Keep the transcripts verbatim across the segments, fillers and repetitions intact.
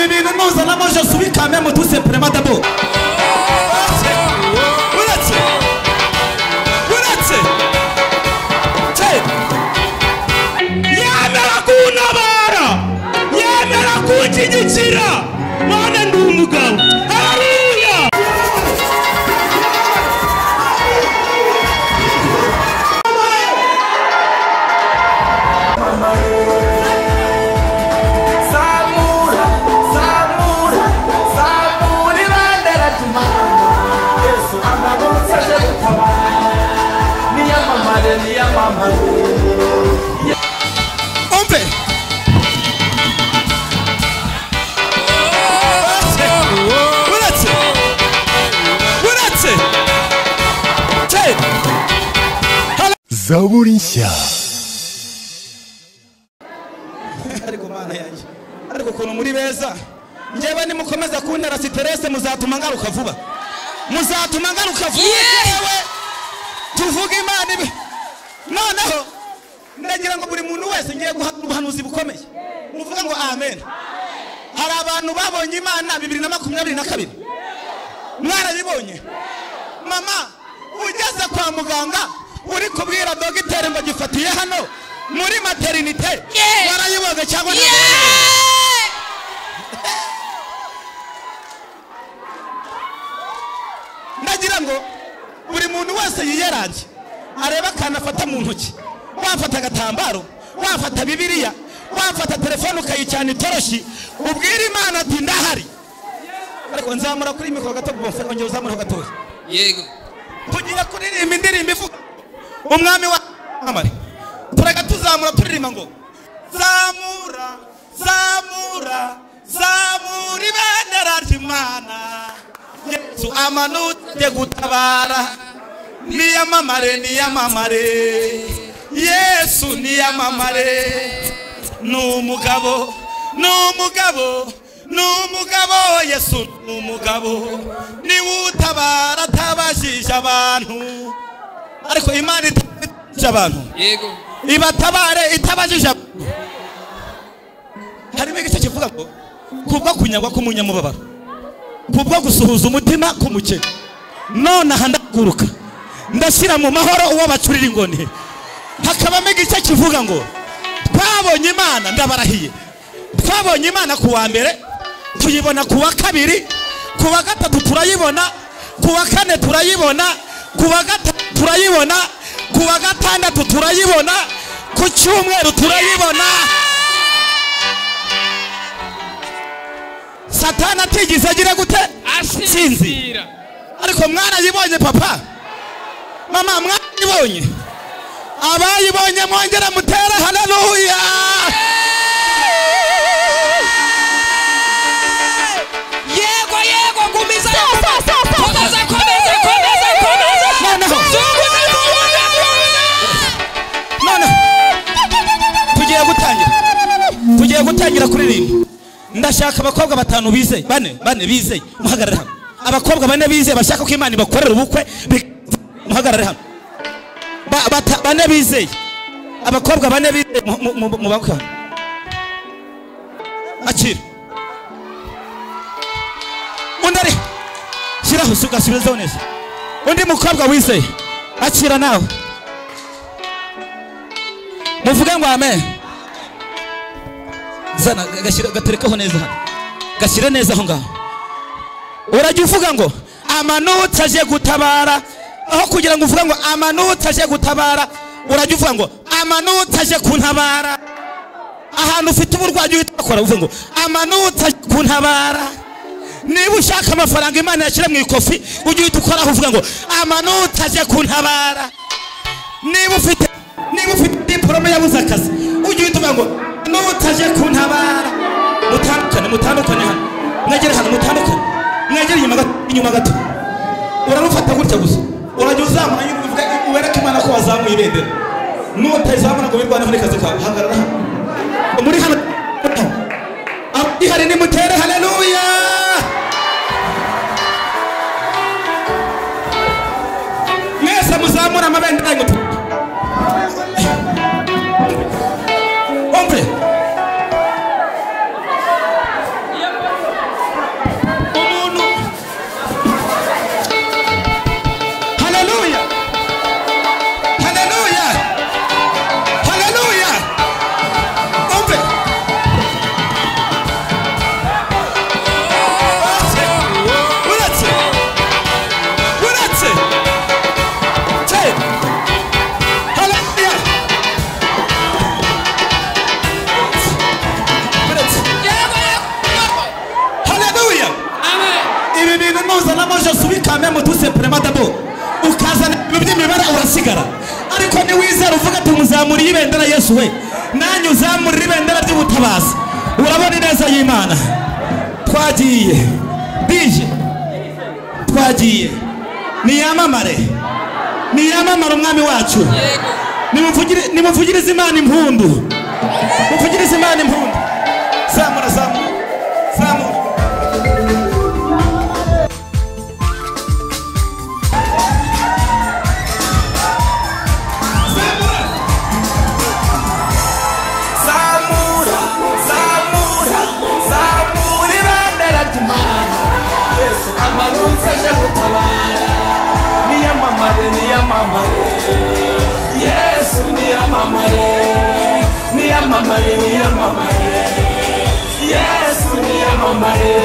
ibi bintu nuzanamo je suis quand même tout simplement d'abord uretse uretse yemera kuntabara yemera kunshyigikira none ndi umugabo haleluya Ompe Uretse Uretse Zaburi nshya ariko mana yanjye ariko kono muri beza njyewe nimukomeza kuntera stress muzatuma ngaruka vuba muzatuma ngaruka vuba yewe tuvuga Imana ibi noneho ndagira ngo buri muntu wese ngiye guhanuza bukomeye muvuga ngo amen hari abantu babonye Imana bibiri na makumyabiri na kabiri mwarabibonye mama ugeze kwa muganga uri kubwira dogiteri ngo gifatiye hano muri maternité warayibonye cyangwa ndagira ngo buri muntu wese yiyeranje areba kana afata mu ntoki wafata agatambaro wafata bibiliya wafata telefone ukayicana itoroshi ubwira Imana ati ndahari ariko nzamura kuri mikoro gato bofera ngeze uzamura gato yego tugiye kuririmba indirimbo ivuga umwami wa amare turaga tuzamura turirimba ngo zamura zamura zamura ibendera ry'Imana Yesu amanutse gutabara niyamamare niyamamare Yesu niyamamare numugabo numugabo numugabo Yesu numugabo ni utabara tabashije abantu ariko Imana itabashije abantu yego ibatabare itabashije harimo igice kivuga ngo kubwo kunyagwa k'umunyamubabaro kubwo gusuhuza umutima k'umukene none ahandaguruka ndashyira mu mahoro uwo bacurira ingoni hakabamo igice kivuga ngo twabonye Imana ndabarahiye twabonye Imana ku wa mbere tuyibona ku wa kabiri ku wa gatatu turayibona ku wa kane turayibona ku wa gatatu turayibona ku wa gatandatu turayibona ku cyumweru turayibona Satana atigeze agira gute sinzi ariko mwarayibonye papa mama mwarayibonye abayibonye mwongera mutera haleluya yego yego gumiza komeza komeza komeza komeza none tugiye gutangira tugiye gutangira kuririmba ndashaka abakobwa batanu bize bane bane bize muhagarare hano abakobwa bane bize bashaka ko Imana ibakorera ubukwe muhagarare hano bane bize abakobwa bane bize mu bakwa akira undari shiraho suka subiza neza undi mukobwa wize akira nawe muvuge ngo amen zana gashira gaterekaho neza hano gashira neza aho ngaho urajya uvuga ngo amanutse aje gutabara aho kugira ngo uvuga ngo amanutse aje gutabara urajya uvuga ngo amanutse aje kuntabara ahantu ufite uburwayi uhita uvuga ngo amanutse aje kuntabara niba ushaka amafaranga Imana yashyira mu ikofi ujye uhita ukoraho uvuga ngo amanutse aje kuntabara niba ufite niba ufite diplome yabuze akazi ujye uhita uvuga ngo nutaje kuntabara mutandukane mutandukane hano mwegere hano mutandukane mwegere inyuma gato inyuma gato urarufata gutya gusa urajya uzamura uvuga ubereke Imana ko wazamuye ibendera nutazamura ngo birwane muri kazi kawe hagarara hano muri hano abihari ni mutere haleluya mwese muzamura amabendera y'umutu ombre kame mutuse prematabo ukazana by'imibare urasigara ariko ni wizera uvuga ati muzamuri ibendera Yesu we nanyu zamuri ibendera ry'ubutabazi urabona neza y'Imana twagiye bije twagiye ni yamamare ni yamamare umwami wacu nimuvugire nimuvugirize Imana impundu muvugirize Imana impundu zamura zamura zamura Yesu niyamamare, niyamamare, niyamamare. Yesu niyamamare.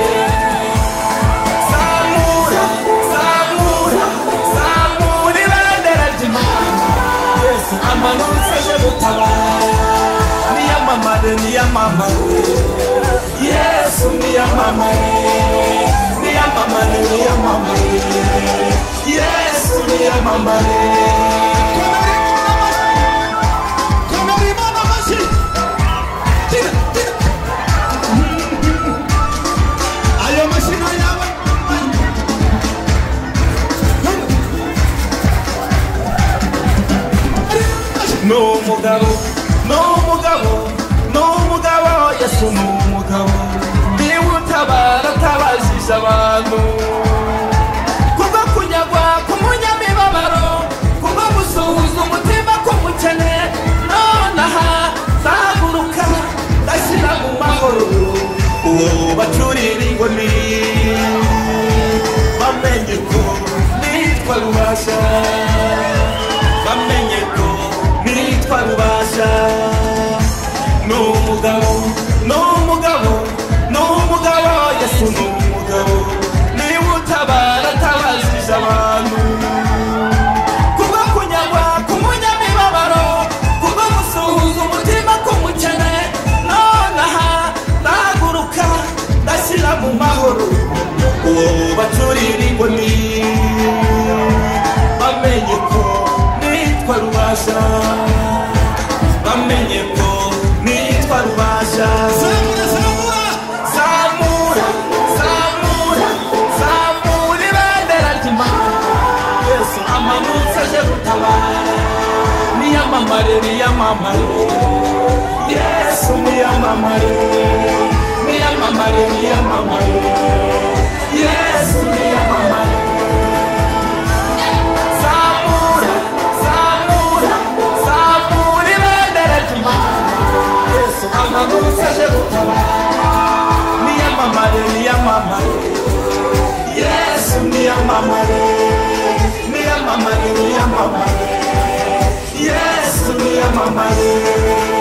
Zamura, zamura, zamura ibendera ry'Imana. Yesu amanutse aje gutabara. Niyamamare, niyamamare. Yesu niyamamare, niyamamare, niyamamare. Yesu niyamamare. No mugabo, no mugabo, no mugabo, Yesu no mugabo. Niwe utabara tabajije abantu. Kuva kunyagwa kumunyamibabaro, kuva gusuhuza umutima k'umukene. Nonaha zahaguruka ndashyira mu mahoro. Uwo bacurira ingoni bamenye ko nitwa Rubasha. Bamenye ko nitwa Rubasha. N'umugabo, n'umugabo, n'umugabo, Yesu n'umugabo. Niwe utabara atabajije abantu. Kuva kunyagwa k'umunyamibabaro, kuva gusuhuza umutima k'umukene. Nonaha ndahaguruka ndashyira mu mahoro. Uwo bacurira ingoni bamenye ko nitwa Rubasha. Bamenye ko nitwa Rubasha. Zamura, zamura, zamura, zamura, zamura ibendera ry'Imana. Yesu amanutse aje gutabara. Niyamamare, niyamamare. Yesu niyamamare, niyamamare, niyamamare. Yesu niyamamare. Zamura, zamura, zamura ibendera ry'Imana. Yesu amanutse aje gutabara. Niyamamare, niyamamare. Yesu niyamamare, niyamamare, niyamamare. Yesu niyamamare.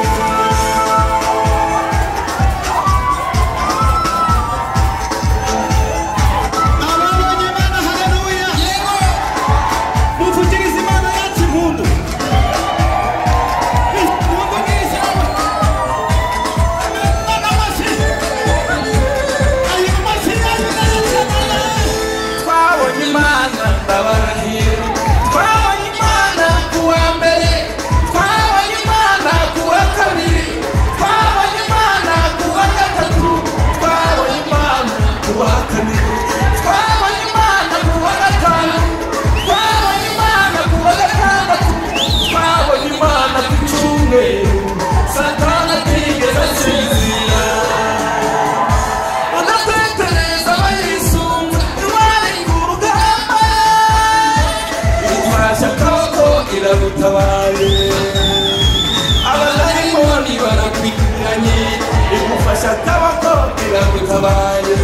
Abadayimoni barakwiranye igufasha tabako iragutabaye.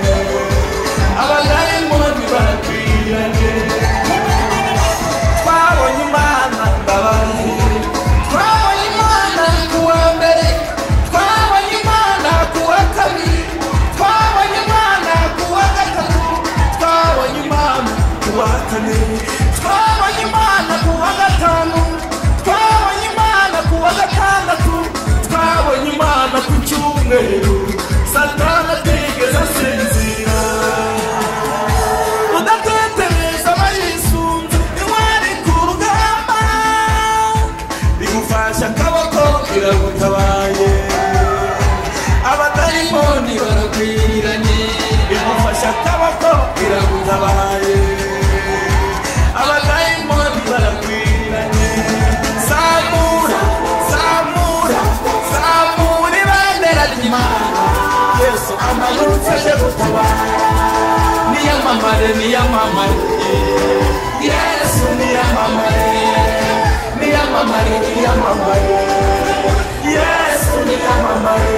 Abadayimoni barakwiranye. Twabonye Imana ndabaye. Twabonye Imana kuwa mbere. Twabonye Imana kuwa kabiri. Twabonye Imana kuwa gatatu. Twabonye Imana kuwa kane. Twabonye Imana kuwa gatanu. Twabonye Imana kuwa gatandatu. Twabonye Imana ku cyumweru. Satani atigeze asinzira. Udatenda abadayimoni baragwiranye igufasha akaboko iragutabaye abadayimoni baragwiranye zamura zamura zamura ibendera ry'Imana Yesu amanutse aje gutabara niyamamare niyamamare Yesu niyamamare niyamamare niyamamare Yesu niyamamare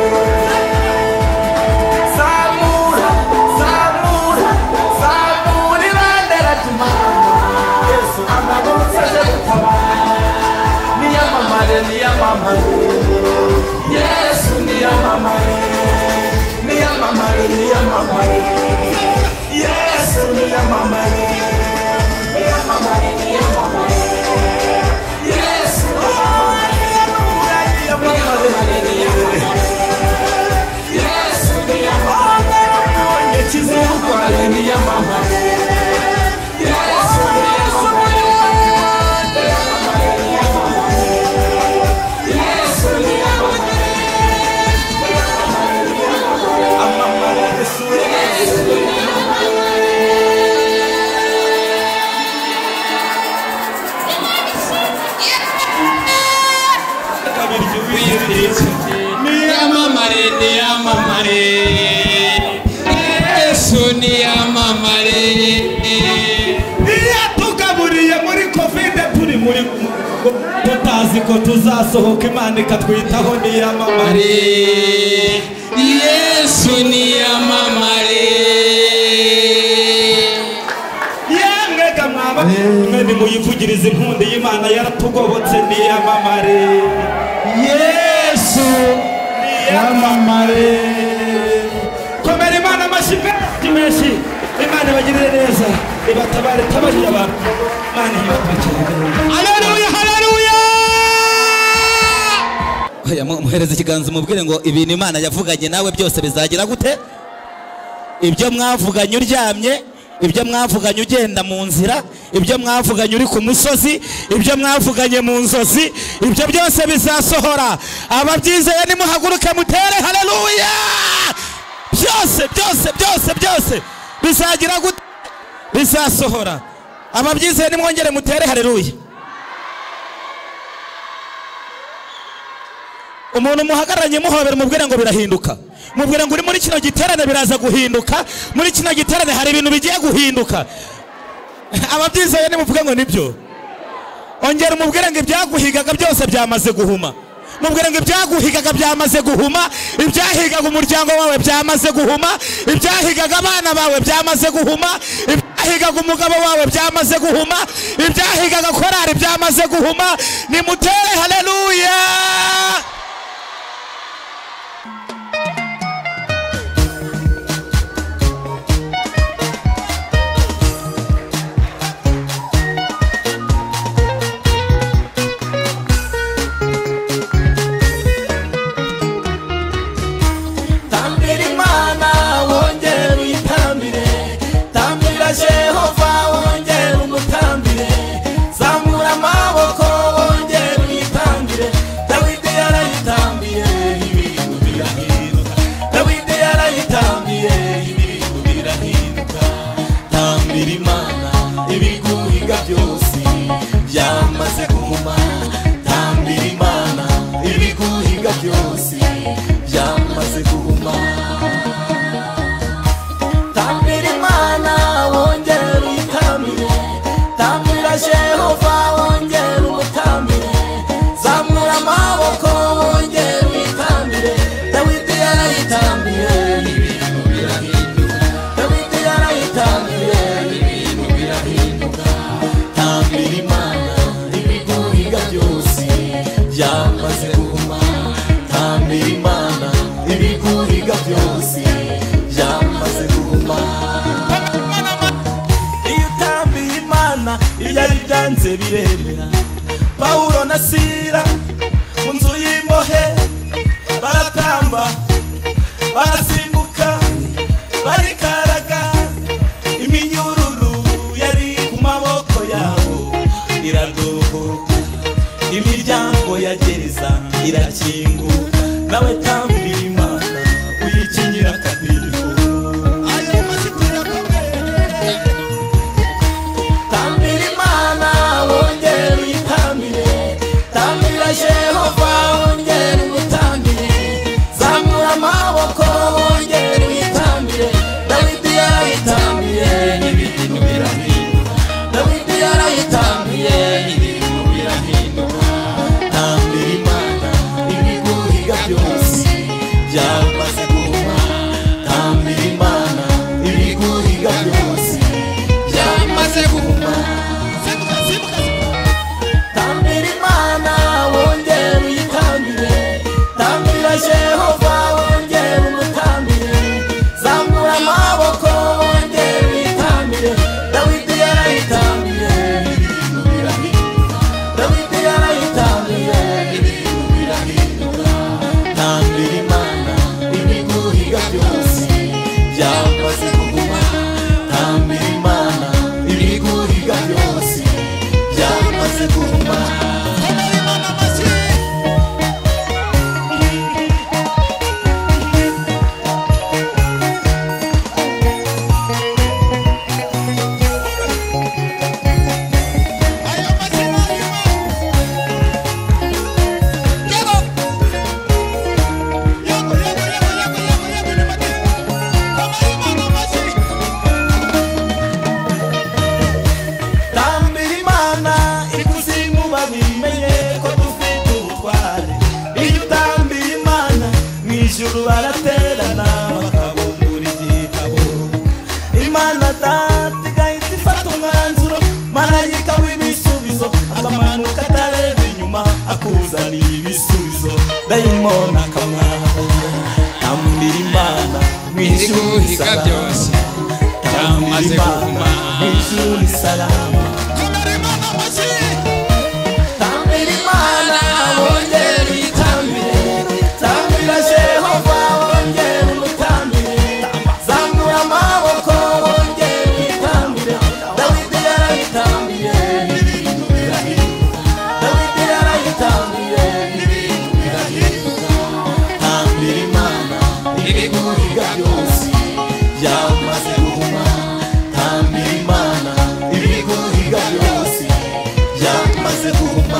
zamura zamura zamura ibendera ry'Imana Yesu amanutse aje gutabara niyamamare niyamamare Yesu niyamamare niyamamare niyamamare Yesu niyamamare niyamamare niyamamare Yesu niyamamare Yesu niyamamare kizungwale niyamamare Yesu niyamamare Yesu niyamamare amamare Yesu niyamamare niyamamare Yesu niyamamare tugaburiye muri covid turi muri tutazi ko tuzasohoka Imana ikatwitaho niyamamare Yesu niyamamare yemwe gamwaba mwe nimuyivugirize impundu y'Imana yaratugobotse niyamamare Yesu niyamamare komera Imana amashyi menshi Imana ibagirire neza ibatabare tabarira abantu Imana ibatakire haleluya haleluya oya muhereze ikiganza mubwire ngo ibintu Imana yavuganye nawe byose bizagira gute ibyo mwavuganye uryamye ibyo mwavuganye ugenda mu nzira ibyo mwavuganye uri ku musozi ibyo mwavuganye mu nzozi ibyo byose bizasohora ababyizeye nimuhaguruke mutere haleluya byose byose byose byose bizagira gute bizasohora ababyizeye nimwongere mutere haleluya umuntu muhagararanye muhobera mubwire ngo birahinduka mubwire ngo uri muri kino giterane biraza guhinduka muri kino giterane hari ibintu bigiye guhinduka ababyizeye nimuvuge ngo nibyo ongera umubwire ngo ibyaguhigaga byose byamaze guhuma mubwire ngo ibyaguhigaga byamaze guhuma ibyahigaga umuryango wawe byamaze guhuma ibyahigaga abana bawe byamaze guhuma ibyahigaga umugabo wawe byamaze guhuma ibyahigaga korari byamaze guhuma nimutere haleluya biremera Paulo na Sila munzu y'imbohe baratamba barasimbuka barikaraga iminyururu yari ku maboko yabo iradohoka imiryango ya gereza irakinguka nawe tambira Imana uyikinye ibiguhiga byose byamaze kuguma tambira Imana ibiguhiga byose byamaze kuguma baraterana bakabundura igitabo Imana data igahita ifata umwanzuro marayika w'ibisubizo akamanuka atareba inyuma akuzaniye ibisubizo dayimoni akamwara tambira Imana mw'ijuru byose byamaze kuguma mw'ijuru salama tambira Imana wongere uyitambire tambira Jehova wongere umutambire zamura amaboko wongere uyitambire Dawidi yarayitambire ibintu birahinduka Dawidi yarayitambire ibintu birahinduka tambira Imana ibiguhiga byose byamaze kuguma tambira Imana ibiguhiga byose byamaze kuguma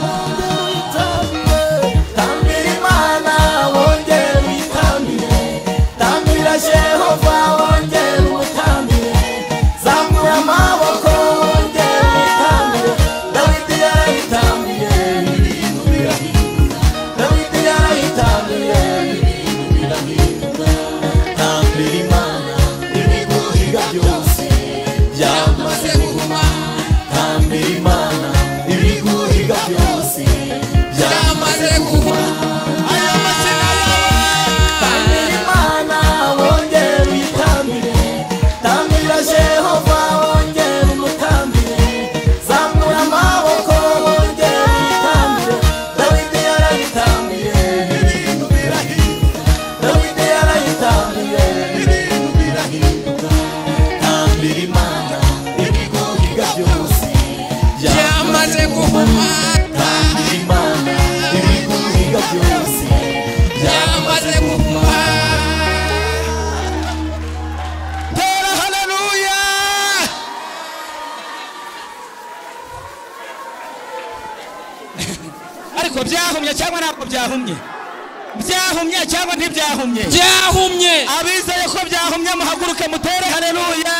Jehova wongere umutambire zamura amaboko wongere uyitambire Dawidi yarayitambire ibintu birahinduka Dawidi yarayitambire ibintu birahinduka tambira Imana ibiguhiga byose byamaze kuguma tambira Imana ibiguhiga byose byamaze kuguma Jehova wongere umutambire zamura amaboko wongere uyitambire Dawidi yarayitambire ibintu birahinduka Dawidi yarayitambire ibintu birahinduka tambira Imana ibiguhiga byose byamaze kuguma tambira Imana ibiguhiga byose byamaze kuguma ariko byahumye cyangwa ntabwo byahumye byahumye cyangwa ntibyahumye byahumye abizeye ko byahumye muhaguruke mutere haleluya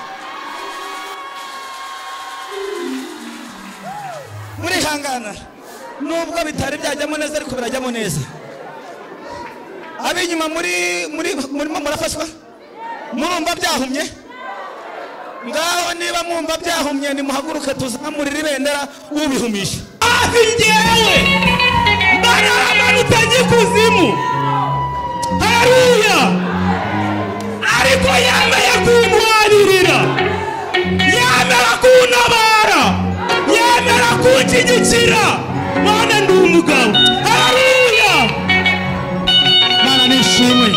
murihangana nubwo bitari byajyamo neza ariko birajyamo neza abinyuma muri muri murimo murafashwa murumva byahumye ngaho niba mwumva byahumye ni muhaguruke tuzamurira ibendera ubihumisha afi njyewe mbaramanutse kuzimu haleluya ariko yemeye kuntwaririra yemera kuntabara yemera kunshyigikira none ndi umugabo haleluya Mana nishimwe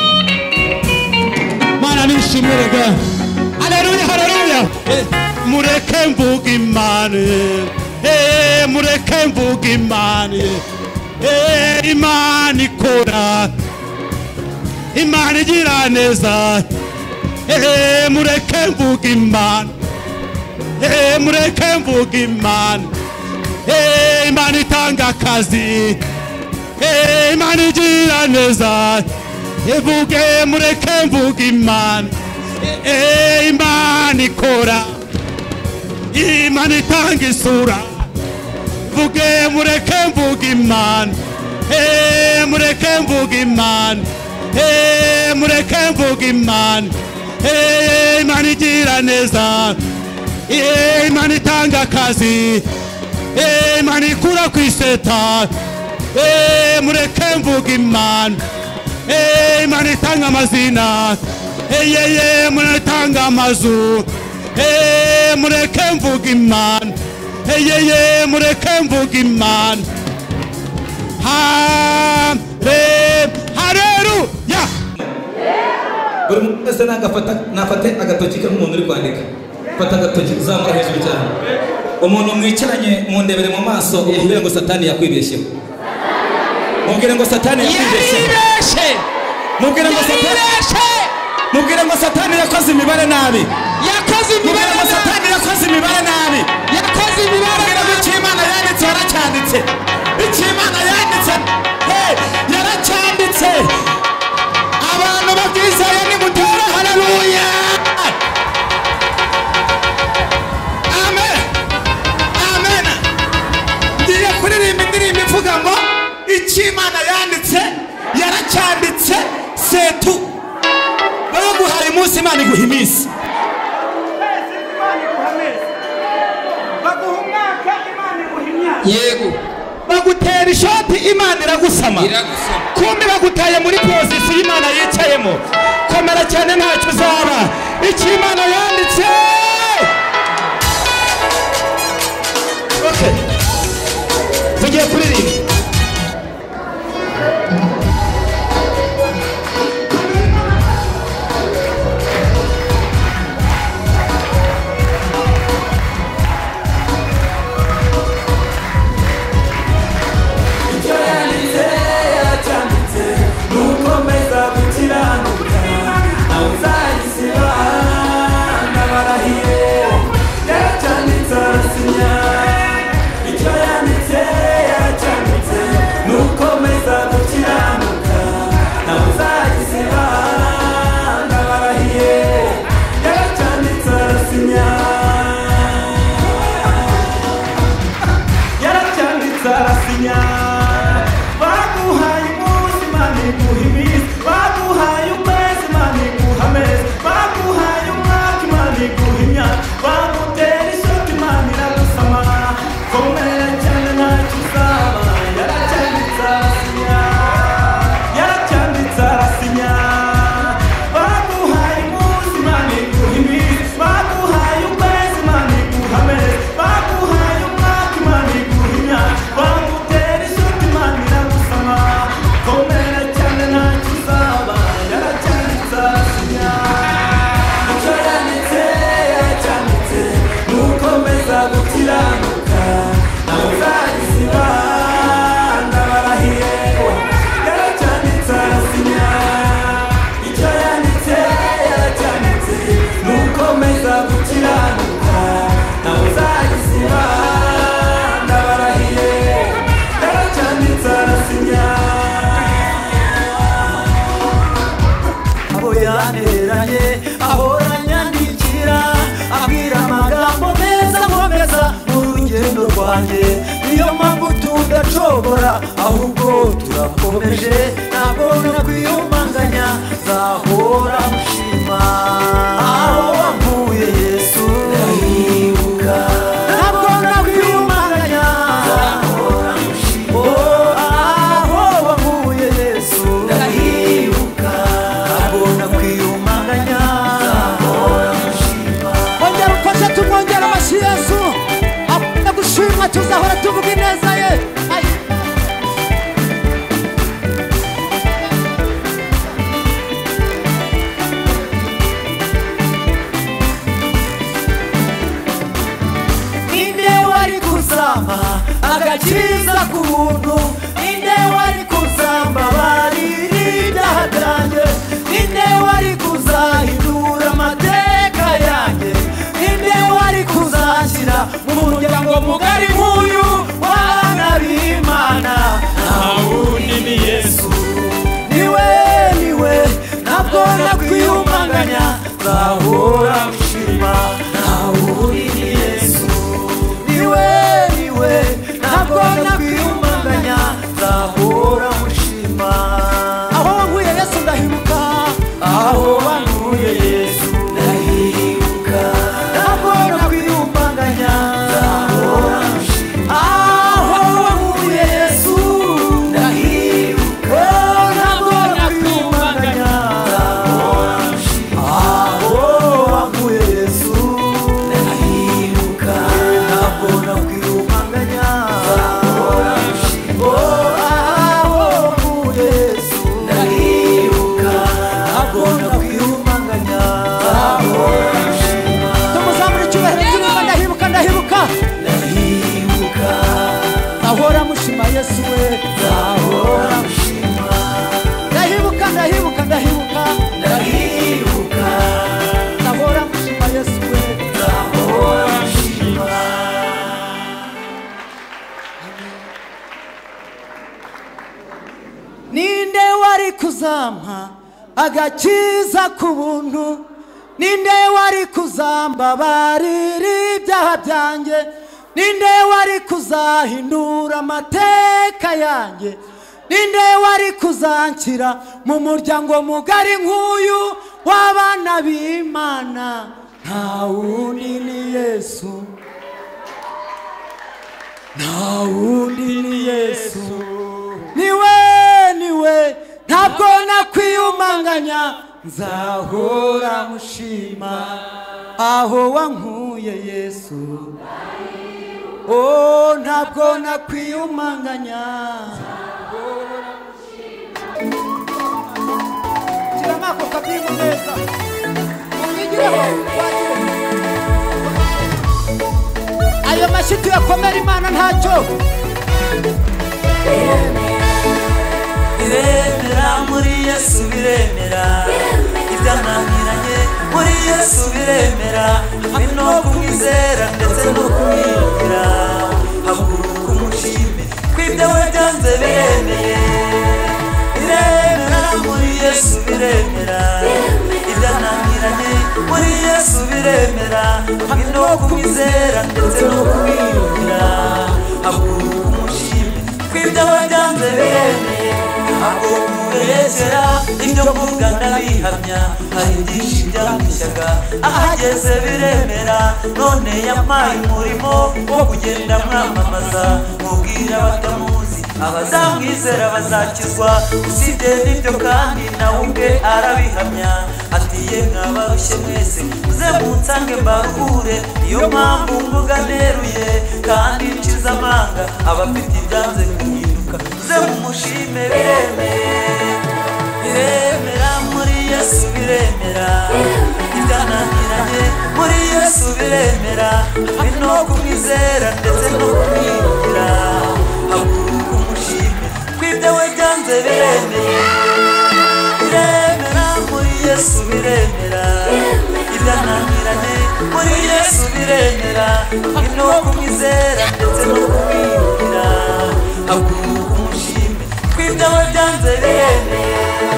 Mana nishimwe rega haleluya haleluya mureke mvuga Imana eh mureke mvuga Imana eh Imana ikora Imana igira neza eh mureke mvuga Imana eh mureke mvuga Imana eh Imana itanga akazi eh Imana igira neza evuge mureke mvuga Imana eh Imana ikora Imana itanga isura vuge mureke mvuga Imana eh mureke mvuga Imana eh mureke mvuga Imana eh Imana igira neza eh Imana itanga akazi eh Imana ikura kwiseta eh mureke mvuga Imana eh Imana itanga amazina eh yeye Imana itanga amazu eh mureke mvuga Imana eh yeye mureke mvuga Imana ha re haleluya buri muntu wese nagafata nafate agatoki ke nk'umuntu uri kwandika fata agatoki zamura hejuru cyane umuntu mwicaranye mu ndebere mu maso umubwire ngo satani yakwibeshyeho mubwire ngo satani yakwibeshyeho mubwire ngo satani mubwire ngo satani yakoze imibare nabi yakoze imibare ngo satani yakoze imibare nabi yakoze imibare ngo Imana yanditse yaracyanditse Imana yanditse hey yaracyanditse abantu babyizeye ni mutera haleluya amen amen ndiye kuririmba indirimbo ivuga ngo Imana yanditse yaracyanditse setu baguhaye umunsi Imana iguha iminsi yego bagutera ishoti Imana iragusama kumbi bagutaye muri pozisiyo Imana yicayemo komera cyane ntacyo uzaba icyo Imana yanditse okay tugiye kuririmba niyo mpamvu tudacogora ahubwo turakomeje ntabwo kwiyumanganya zahora mushima aho wampuye Yesu ndahibuka ntabwo kwiyumanganya zahora mushima aho wampuye Yesu ndahibuka ntabwo kwiyumanganya zahora mushima ongera ufashe tumwongera amashyi Yesu gushimwa tuzahora tuvuga ineza ye inde wari kuzamba agakiza ku buntu inde wari kuzamba baririnda hatange inde wari kuzahindura amateka yanjye inde wari kuzashyira mu muryango mugari nk'uyu wana b'Imana ntawundi ni Yesu niwe niwe ntabwo nakwiyumanganya nzahora mushima ntawundi ni Yesu niwe niwe ntabwo nakwiyumanganya kuzampa agakiza k'ubuntu ninde wari kuzambabarira ibyaha byanjye ninde wari kuzahindura amateka yanjye ninde wari kuzanshyira mu muryango mugari nk'uyu w'abana b'Imana nta wundi ni Yesu nta wundi ni Yesu niwe niwe ntabwo nakwiyumanganya nzahora mushima aho wankuye Yesu oh ntabwo nakwiyumanganya nzahora mushima kiramako kabiri neza mubigireho ayo mashiti yakomera Imana ntacyo biremera muri Yesu biremera ibyananiranye muri Yesu biremera hamwe no kumwizera ndetse no kumwiyumvira haguruka umushime kw'ibyo we byanze biremeye biremera muri Yesu biremera ibyananiranye muri Yesu biremera hamwe no kumwizera ndetse no kumwiyumvira haguruka umushime kw'ibyo we byanze biremeye ntabwo kubeshyera ibyo mvuga ndabihamya hari byinshi byambishyaga ahageze biremera none yampaye umurimo wo kugenda mwamamaza mubwira abatamuzi abazamwizera bazakizwa usibye n'ibyo kandi nawe ubwe arabihamya ati ye mwabarushye mwese muze munsange mbaruhure niyo mpamvu mvuga neruye kandi nshize amanga abafite ibyanze guhinduka muze mumushime biremeye biremera muri Yesu biremera ibyananiranye muri Yesu biremera hamwe no kumwizera ndetse no kumwiyumvira haguruka umushime kw'ibyo we byanze biremeye biremera muri Yesu biremera ibyananiranye muri Yesu biremera hamwe no kumwizera ndetse no kumwiyumvira haguruka umushime kw'ibyo we byanze biremeye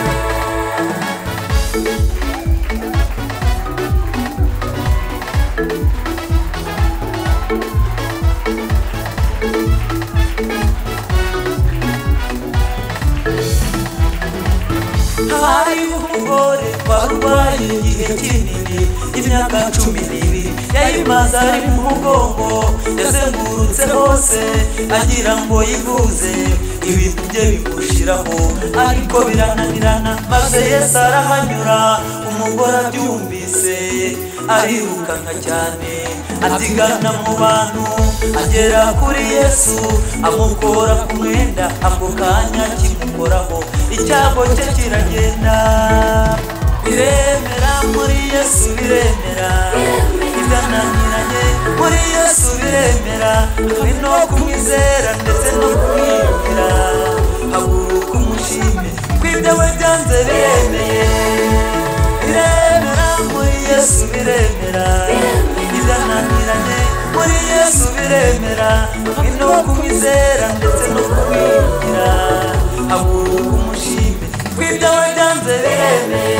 hari umugore warwaye igihe kinini imyaka cumi n'ibiri yayimaze ari mu mugongo yazengurutse hose agira ngo yivuze ibintu bye bimushiraho ariko birananirana maze Yesu arahanyura umugore abyumvise arirukanka cyane atigana mu bantu agera kuri Yesu amukora ku mwenda ako kanya kimukoraho icyago cye kiragenda biremera muri Yesu biremera ibyananiranye muri Yesu biremera hamwe no kumwizera ndetse no kumwiyumvira haguruka umushime kw'ibyo we byanze biremeye biremera muri Yesu biremera ibyananiranye muri Yesu biremera hamwe no kumwizera ndetse no kumwiyumvira haguruka umushime kw'ibyo we byanze biremeye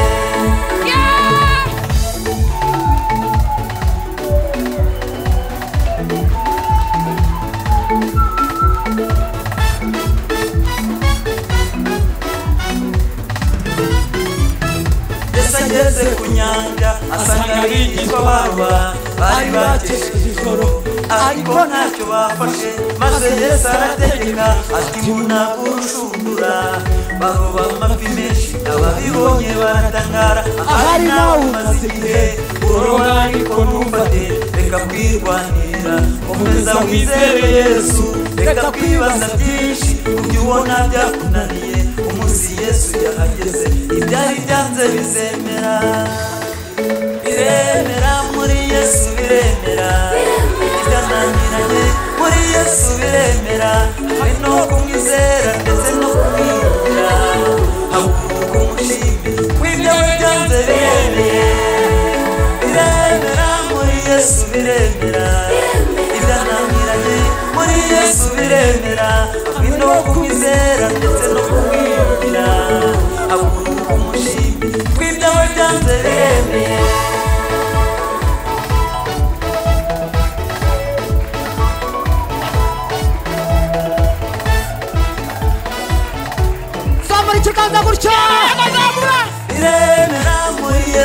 ageze ku nyanja asanga abigishwa baroba bari bakesheje ijoro ariko ntacyo bafashe maze Yesu arategeka ati munagura urushundura baroba amafi menshi ababibonye baratangara ahari nawe umaze igihe uroba ariko ntufate reka kwirwanirira komeza wizere Yesu reka kwibaza byinshi kubyo ubona byakunaniye umunsi Yesu yahageze ibyari byanze bizemera biremera muri Yesu biremera ibyananiranye muri Yesu biremera hamwe no kumwizera ndetse no kumwiyumvira haguruka umushime kw'ibyo we byanze biremeye biremera muri Yesu biremera ibyananiranye muri Yesu biremera hamwe no kumwizera ndetse no kumwiyumvira haguruka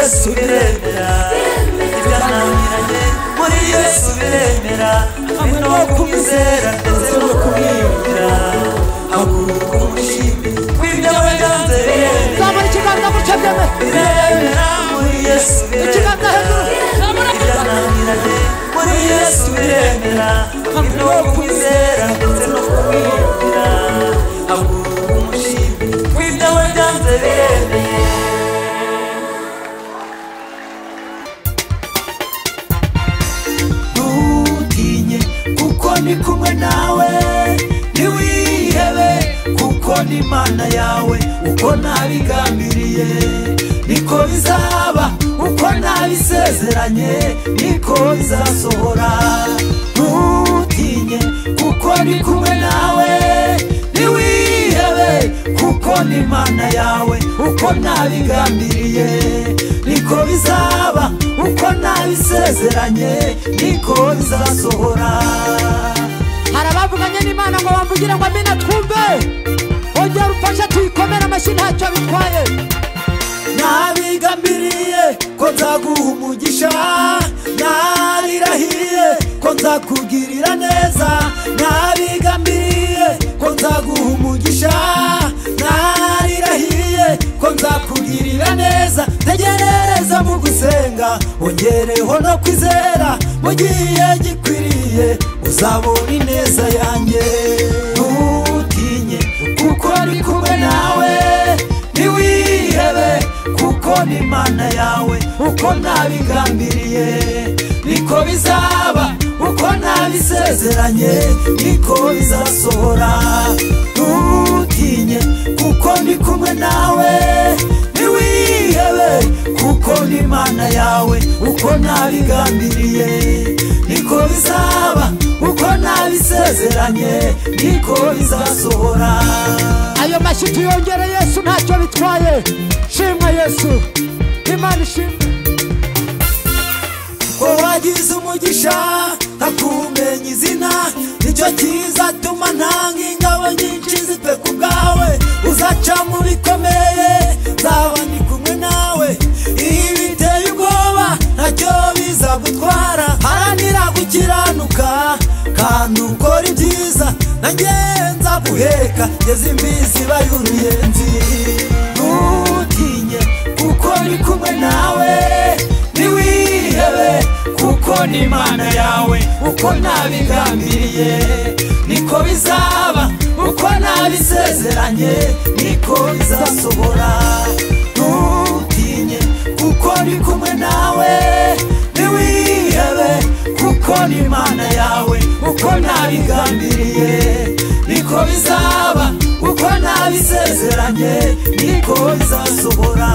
Yesu biremera ibyananiranye muri Yesu biremera hamwe no kumwizera ndetse no kumwiyumvira haguruka umushime kw'ibyawe byanze biremera zamura ikiganza gutya byeme biremera muri Yesu ikiganza hejuru ibyananiranye muri Yesu biremera hamwe no kumwizera ndetse no kumwiyumvira haguruka umushime kw'ibyawe byanze biremera. Ni kumwe nawe ntiwihebe kuko ni Imana yawe uko nabigambiriye niko bizaba uko nabisezeranye niko bizasohora ntutinye kuko ni kumwe nawe ntiwihebe kuko ni Imana yawe uko nabigambiriye niko bizaba uko nabisezeranye niko bizasohora. harabavuganye n'Imana ngo bamvugira ngo amina twumve ongera ufashe tuyikomere amashyi ntacyo bitwaye nabigambiriye ko nzaguha umugisha narirahiye ko nzakugirira neza nabigambiriye ko nzaguha umugisha narirahiye ko nzakugirira neza tegerereza mu gusenga ongereho no kwizera mu gihe gikwiriye uzabona ineza yanjye ntutinye kuko ndi kumwe nawe ntiwihebe kuko ni Imana yawe uko nabigambiriye niko bizaba uko nabisezeranye niko bizasohora ntutinye kuko ndi kumwe nawe ntiwihebe kuko ni Imana yawe uko nabigambiriye niko bizaba uko nabisezeranye niko bizasohora. ayo mashyi tuyongere Yesu ntacyo bitwaye shimwa Yesu Imana ishimwe ko wagize umugisha ntakumenya izina nicyo kizatuma ntanga ingabo nyinshi zipfe ku bwawe uzaca mu bikomeye nzaba ndi kumwe nawe ibiteye ubwoba ntacyo bizagutwara haranira gukiranuka kandi ukora ibyiza nanjye nzaguheka ngeze imbizi bay'uruyenzi ntutinye kuko ndi kumwe nawe ntiwihebe kuko ni Imana yawe uko nabigambiriye niko bizaba uko nabisezeranye niko bizasohora ntutinye kuko ndi kumwe nawe ntiwihebe kuko ni Imana yawe uko nabigambiriye niko bizaba uko nabisezeranye niko bizasohora.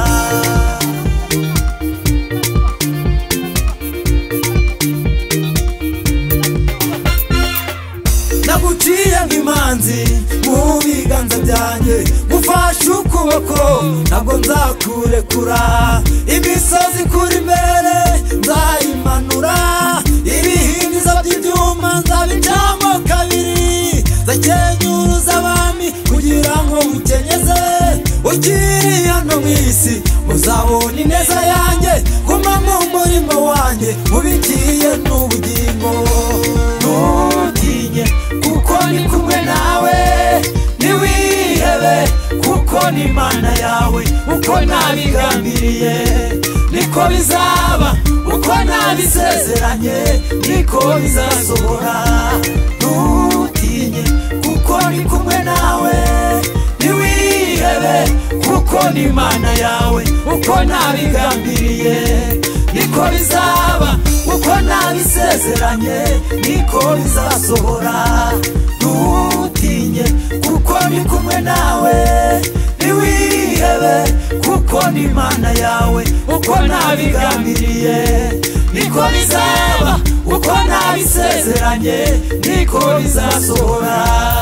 naguciye nk'imanzi mu biganza byanjye gufashe ukuboko ntabwo nzakurekura imisozi kuri imbere nzayimanura ibihindizo by'ibyuma nzabicamo kabiri nzakenyuruza abami kugira ngo mukenyeze ukiri hano mu isi uzabona ineza yanjye guma mu murimo wanjye ubikiye n'ubugingo ntutinye kuko ndi kumwe nawe ntiwihebe kuko ni Imana yawe uko nabigambiriye niko bizaba uko nabisezeranye niko bizasohora ntutinye kuko ndi kumwe nawe ntiwihebe kuko ni Imana yawe uko nabigambiriye niko bizaba uko nabisezeranye niko bizasohora ntutinye kuko ndi kumwe nawe ntiwihebe kuko ni Imana yawe uko nabigambiriye niko bizaba uko nabisezeranye niko bizasohora.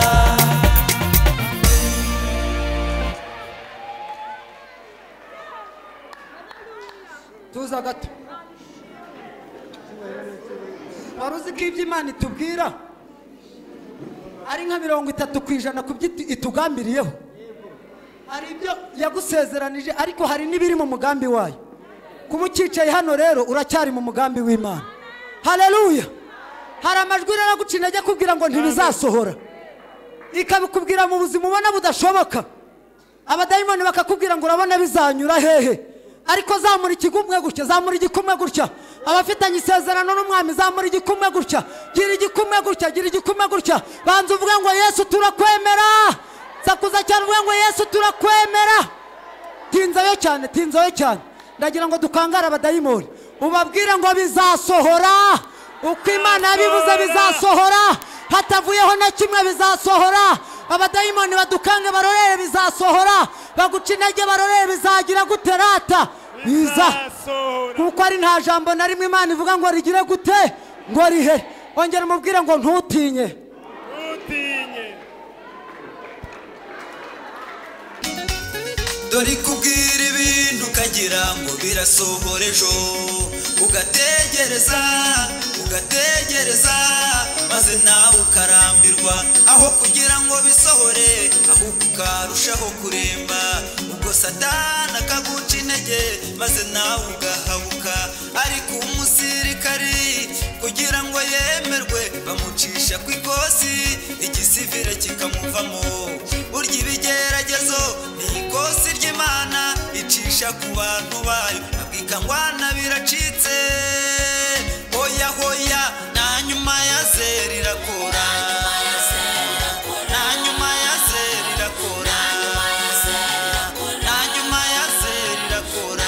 tuza gato wari uzi ko ibyo Imana itubwira ari nka mirongo itatu ku ijana ku byo itugambiriyeho hari ibyo yagusezeranije ariko hari n'ibiri mu mugambi wayo kuba ukicaye hano rero uracyari mu mugambi w'Imana. Haleluya. Hari amajwi rero guca intege kubwira ngo ntibizasohora, ikabikubwira mu buzima ubona budashoboka. Abadayimoni bakakubwira ngo urabona bizanyura hehe, ariko zamura ikigumwe gutya, zamura igikumwe gutya. Abafitanye isezerano n'umwami zamura igikumwe gutya, gira igikumwe gutya, gira igikumwe gutya. Banza uvuga ngo Yesu turakwemera, sakuza cyane uvuga ngo Yesu turakwemera. Tinzayo cyane, tinzayo cyane. Ndagira ngo dukangara abadayimoni, ubabwire ngo bizasohora, uko Imana yabivuze bizasohora, hatavuyeho na kimwe bizasohora. Abadayimoni badukange barorere bizasohora, baguca intege barorere bizagira guterata biza, kuko ari nta jambo na rimwe Imana ivuga ngo rigire gute ngo rihe. Ongera umubwire ngo ntutinye, ntutinye. dore kubwira ibintu ukagira ngo birasohora ejo, ugategereza ugategereza maze nawe ukarambirwa, aho kugira ngo bisohore ahubwo ukarushaho kuremba. Ubwo Satani akaguca intege maze nawe ugahabuka, ariko umusirikari kugira ngo yemerwe bamucisha ku ikosi, igisivire kikamuvamo. Burya ibigeragezo ni ikosi ry'Imana icisha ku bantu bayo, abwikangwana biracitse. Hoya hoya na nyuma ya zeri irakora, na nyuma ya zeri irakora, na nyuma ya zeri irakora.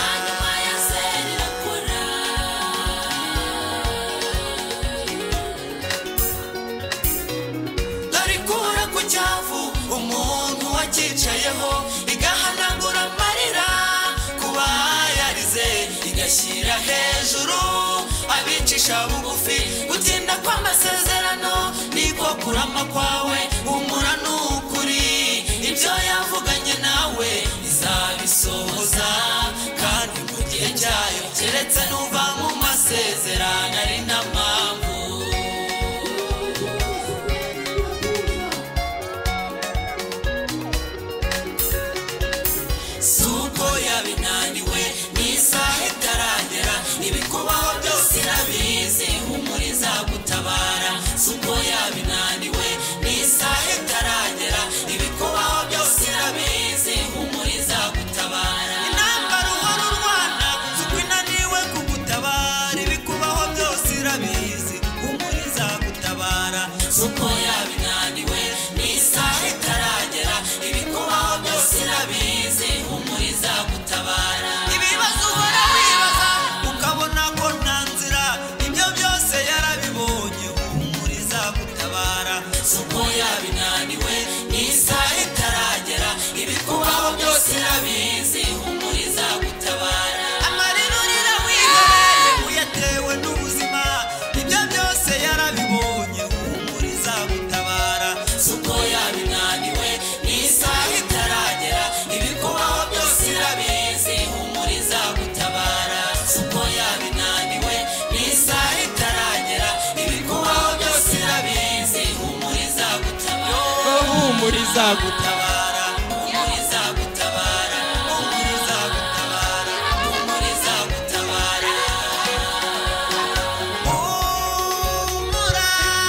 Darikura ku cyavu umuntu wakicayeho, igahanagura amarira kuba yarize, igashyira hejuru abicisha bugufi. Gutinda kw'amasezerano niko kurama kwawe, humura n'ukuri ibyo yavuganye nawe izabisohoza, kandi mu gihe cyayo, keretse nuva mu masezerano ari nta mpamvu. Suko yabinaniwe n'isaha itaragera, ibikubaho byose irabizi, humuriza gutabara. Suko yabinaniwe n'isaha itaragera, ibikubaho byose irabizi, humuriza gutabara. Intambara uhora urwana suko inaniwe kugutabara, ibikubaho byose irabizi, humuriza gutabara. Suko yabinaniwe n'isaha itaragera, ibikubaho byose irabizi, humuriza gutabara. Ibibazo uhora wibaza ukabona ko nta nzira, ibyo byose yarabibonye, humuriza gutabara. Suko yabinaniwe n'isaha itaragera, ibikubaho byose irabizi, humuriza gutabara. Amarira urira wihereye uyatewe n'ubuzima, ibyo byose yarabibonye, humuriza gutabara. Suko yabinaniwe n'isaha itaragera, ibikubaho byose irabizi, humuriza gutabara. Suko yabinaniwe n'isaha itaragera, ibikubaho byose irabizi, humuriza gutabara. humuriza gutabara, humuriza gutabara, humuriza gutabara, humuriza gutabara. Humura.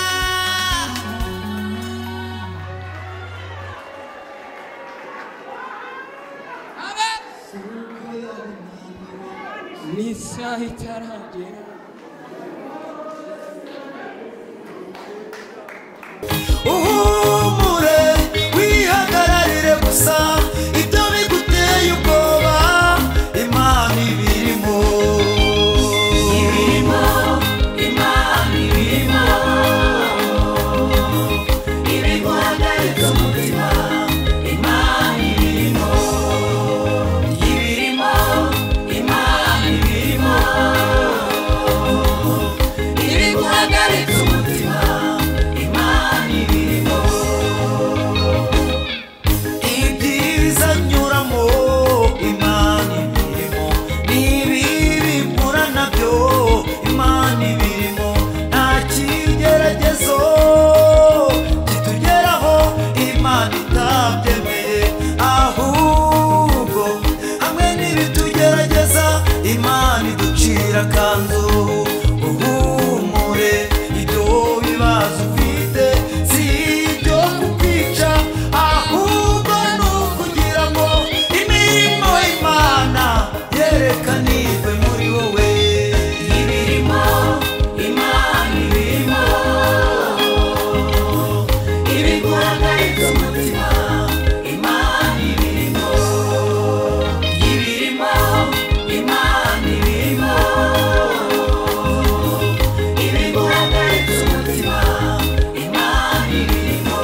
n'isaha itaragera. Uhumure wihagararire gusa, ibyo biguteye ubwoba Imana ibirimo, ibirimo Imana ibirimo, ibiguhagaritse umutima Imana ibirimo, ibirimo Imana ibirimo, nyirakanzu uhumure ibyo bibazo ufite si ibyo kukwica ahubwo ni ukugira ngo imirimo y'Imana yerekanirwe muri wowe ibirimo Imana ibirimo ibiguhagaritse umutima Imana ibirimo ibirimo Imana ibirimo ibiguhagaritse umutima Imana ibirimo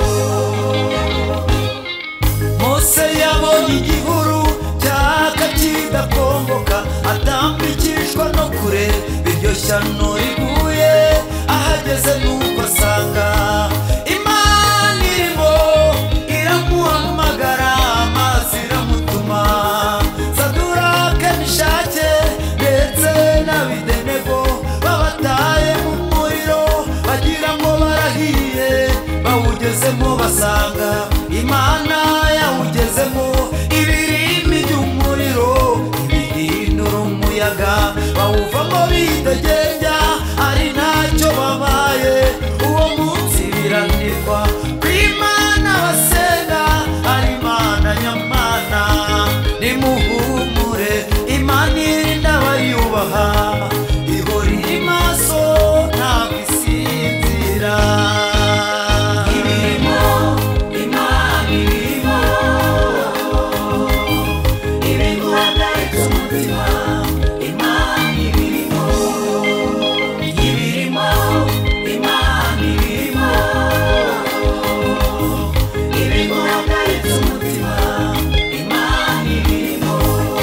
Mose yabonye igihuru cyaka kidakongoka atambikishwa no kure iryo shyano riguye ahageze nuko asanga Imana irimo iramuhamagara amazi iramutuma Saduraka Meshaki ndetse n'Abedenego babataye mu muriro bagira ngo barahiye bawugezemo basanga Imana yawugezemo ibirimi by'umuriro ibihindura umuyaga bawuvamo bidegembya ari ntacyo babaye uwo munsi biranirwa kw'Imana basenga ari Imana nyamana nimuhumure Imana irinda abayubaha ihora iri maso ntabwo isinzira ibirimo Imana ibirimo ibiguhagaritse umutima Imana ibirimo ibirimo Imana ibirimo ibiguhagaritse umutima Imana ibirimo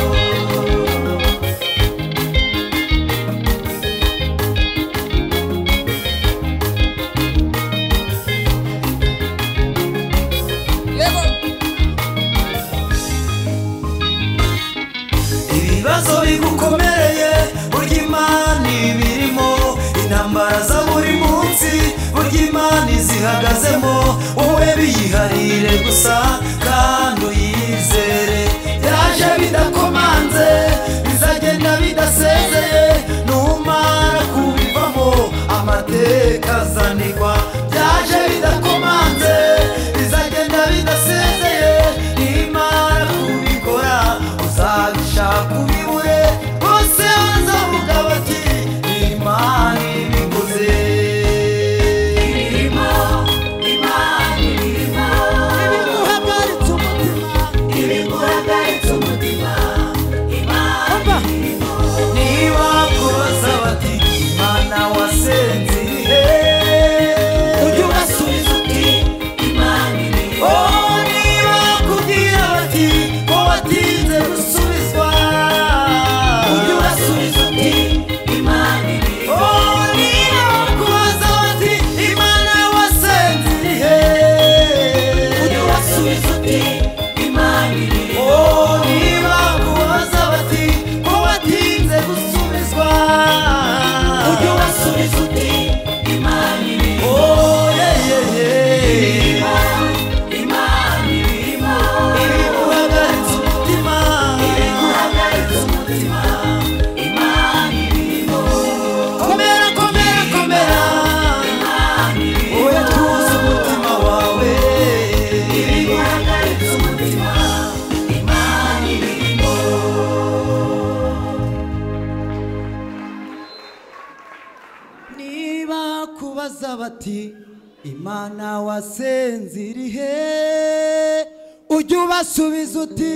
ibibazo bigukomereye burya Imana ibirimo intambara za buri munsi burya Imana izihagazemo wowe biyiharire gusa kandi uyizere byaje bidakomanze bizagenda bidasezeye numara kubivamo amateka azanirwa byaje bidakomanze bizagenda bidasezeye nimara kubikora uzabishaka ubibure bose bazavuga bati Imana ibikoze ibirimo Imana ibirimo ibiguhagaritse umutima ibiguhagaritse umutima Imana ibirimo niba kubaza bati Imana wasenziye ujye ubasubiza uti Imana ibirimo oh niba kubwira bati ko watinze gusubizwa ujye ubasubiza uti Imana ibirimo oh niba kubaza bati Imana wasenziye ujye ubasubiza uti Imana ibirimo oh niba kubaza bati ko watinze gusubizwa ujye ubasubiza uti Imana ibirimo oh yeah yeah yeah Imana ibirimo ibiguhagaritse umutima ibiguhagaritse umutima Imana ibirimo komera komera komera Imana ibirimo wowe tuzi umutima wawe ibiguhagaritse umutima Imana ibirimo niba kubaza bati Imana wasenziye ujye ubasubiza uti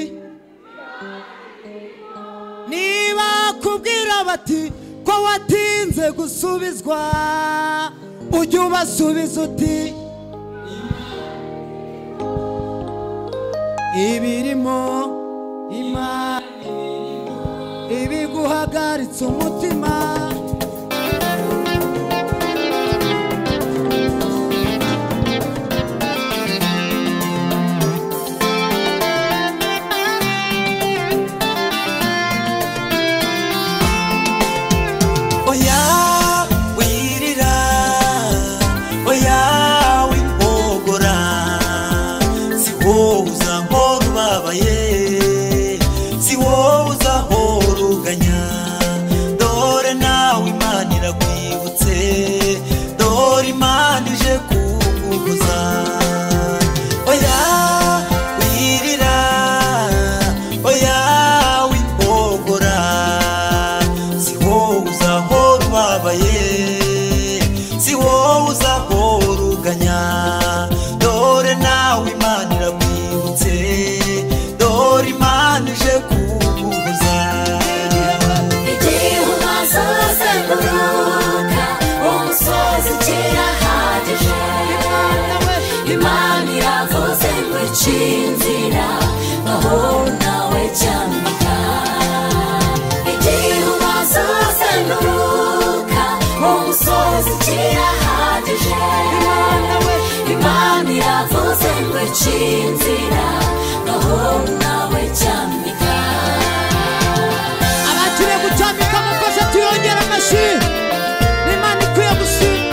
niba kubwira bati ko watinze gusubizwa ujye ubasubiza uti ibirimo Imana ibiguhagaritse umutima oya wirira oya wipogora si wowe uzahora ubabaye si wowe uzahora uganya dore na inzira aho nawe cyamika igihe uzazenguruka umusozi kirahagije Imana iravuze ngo ici inzira aho nawe cyamika abakiriye gucyamika mufashe tuyongera amashyi Imana ikwiye gushima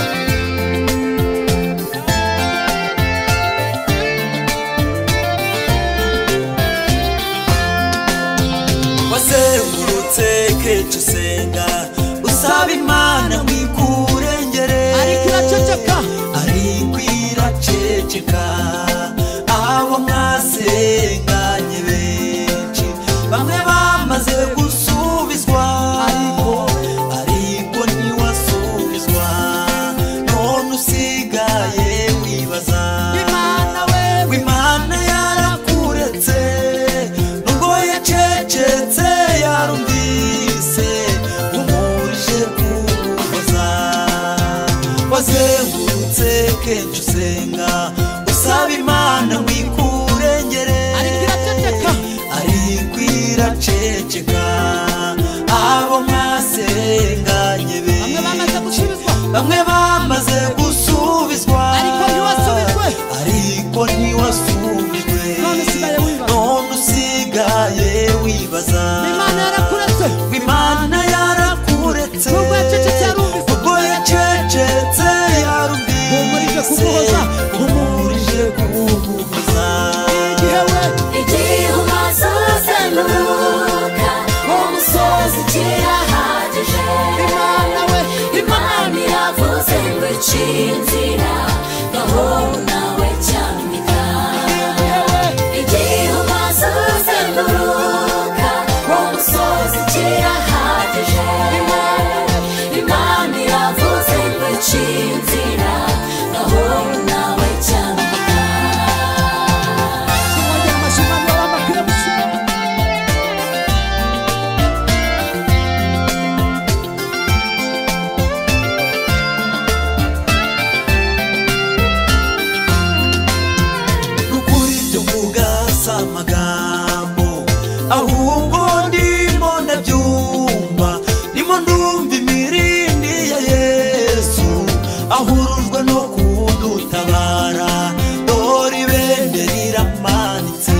wazengurutse kenshi usenga usaba Imana mwikurengere ariko iraceceka ariko iraceceka abo mwasenganye benshi bamwe bamaze gusubizwa ariko ariko ntiwasubizwa none usigaye wibaza Imana we Imana yarakuretse nubwo yacecetse yarumvise umurije kubaza wazengurutse kenshi usenga usaba Imana mwikurengere ariko iraceceka ariko iraceceka abo mwasenganye bamwe bamaze gusubizwa bamwe bamaze gusubizwa ariko ntiwasubizwe ariko ntiwasubizwe none usigaye wibaza none usigaye wibaza Imana yarakuretse Imana yarakuretse nubwo yacecetse yarumvise ubwo yacecetse humurije yarumvise kuguhoza humurije kuguhoza igihe we igihe uzazenguruka umusozi kirahagije Imana we Imana iravuze ngo ici inzira aho nawe cyamika igihe uzazenguruka umusozi kirahagije Imana iravuze ngo ici inzira aho nawe cyamika tuyongera amashyi Imana w'amakuru gushima nukuri ibyo mvuga si amagambo ahubwo ndimo ndabyumva ndimo ndumva imirindi ya Yesu ahurujwe no kudutabara dore ibendera riramanitse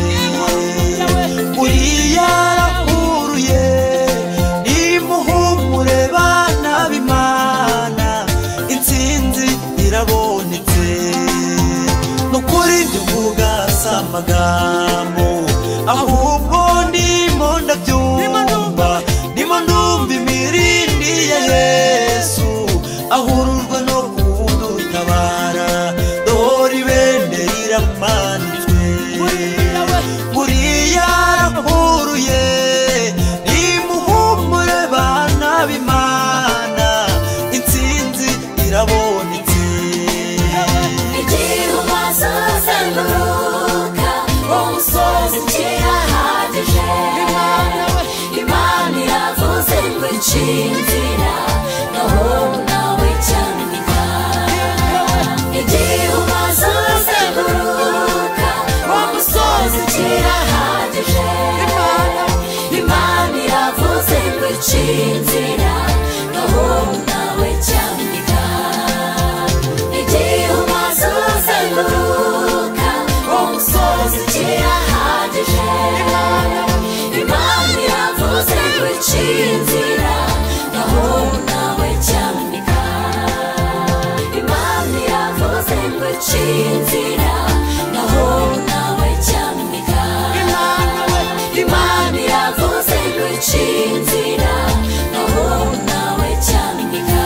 uriya arahuruye nimuhumure bana b'Imana intsinzi irabonetse nukuri ibyo mvuga si amagambo ahubwo ndimo ndabyumva ndimo ndumva imirindi ya Yesu ahurujwe no kudutabara dore ibendera riramanitswe buriya arahuruye nimuhumure bana b'Imana intsinzi irabonetse igihe uzazenguruka umusozi kirahagije Imana iravuze ngo ici inzira aho nawe cyamika igihe uzazenguruka umusozi kirahagije Imana iravuze ngo ici inzira aho nawe cyamika igihe uzazenguruka umusozi kirahagije Imana iravuze ngo ici inzira aho nawe cyamika Imana iravuze ngo ici inzira aho nawe cyamika Imana iravuze ngo ici inzira aho nawe cyamika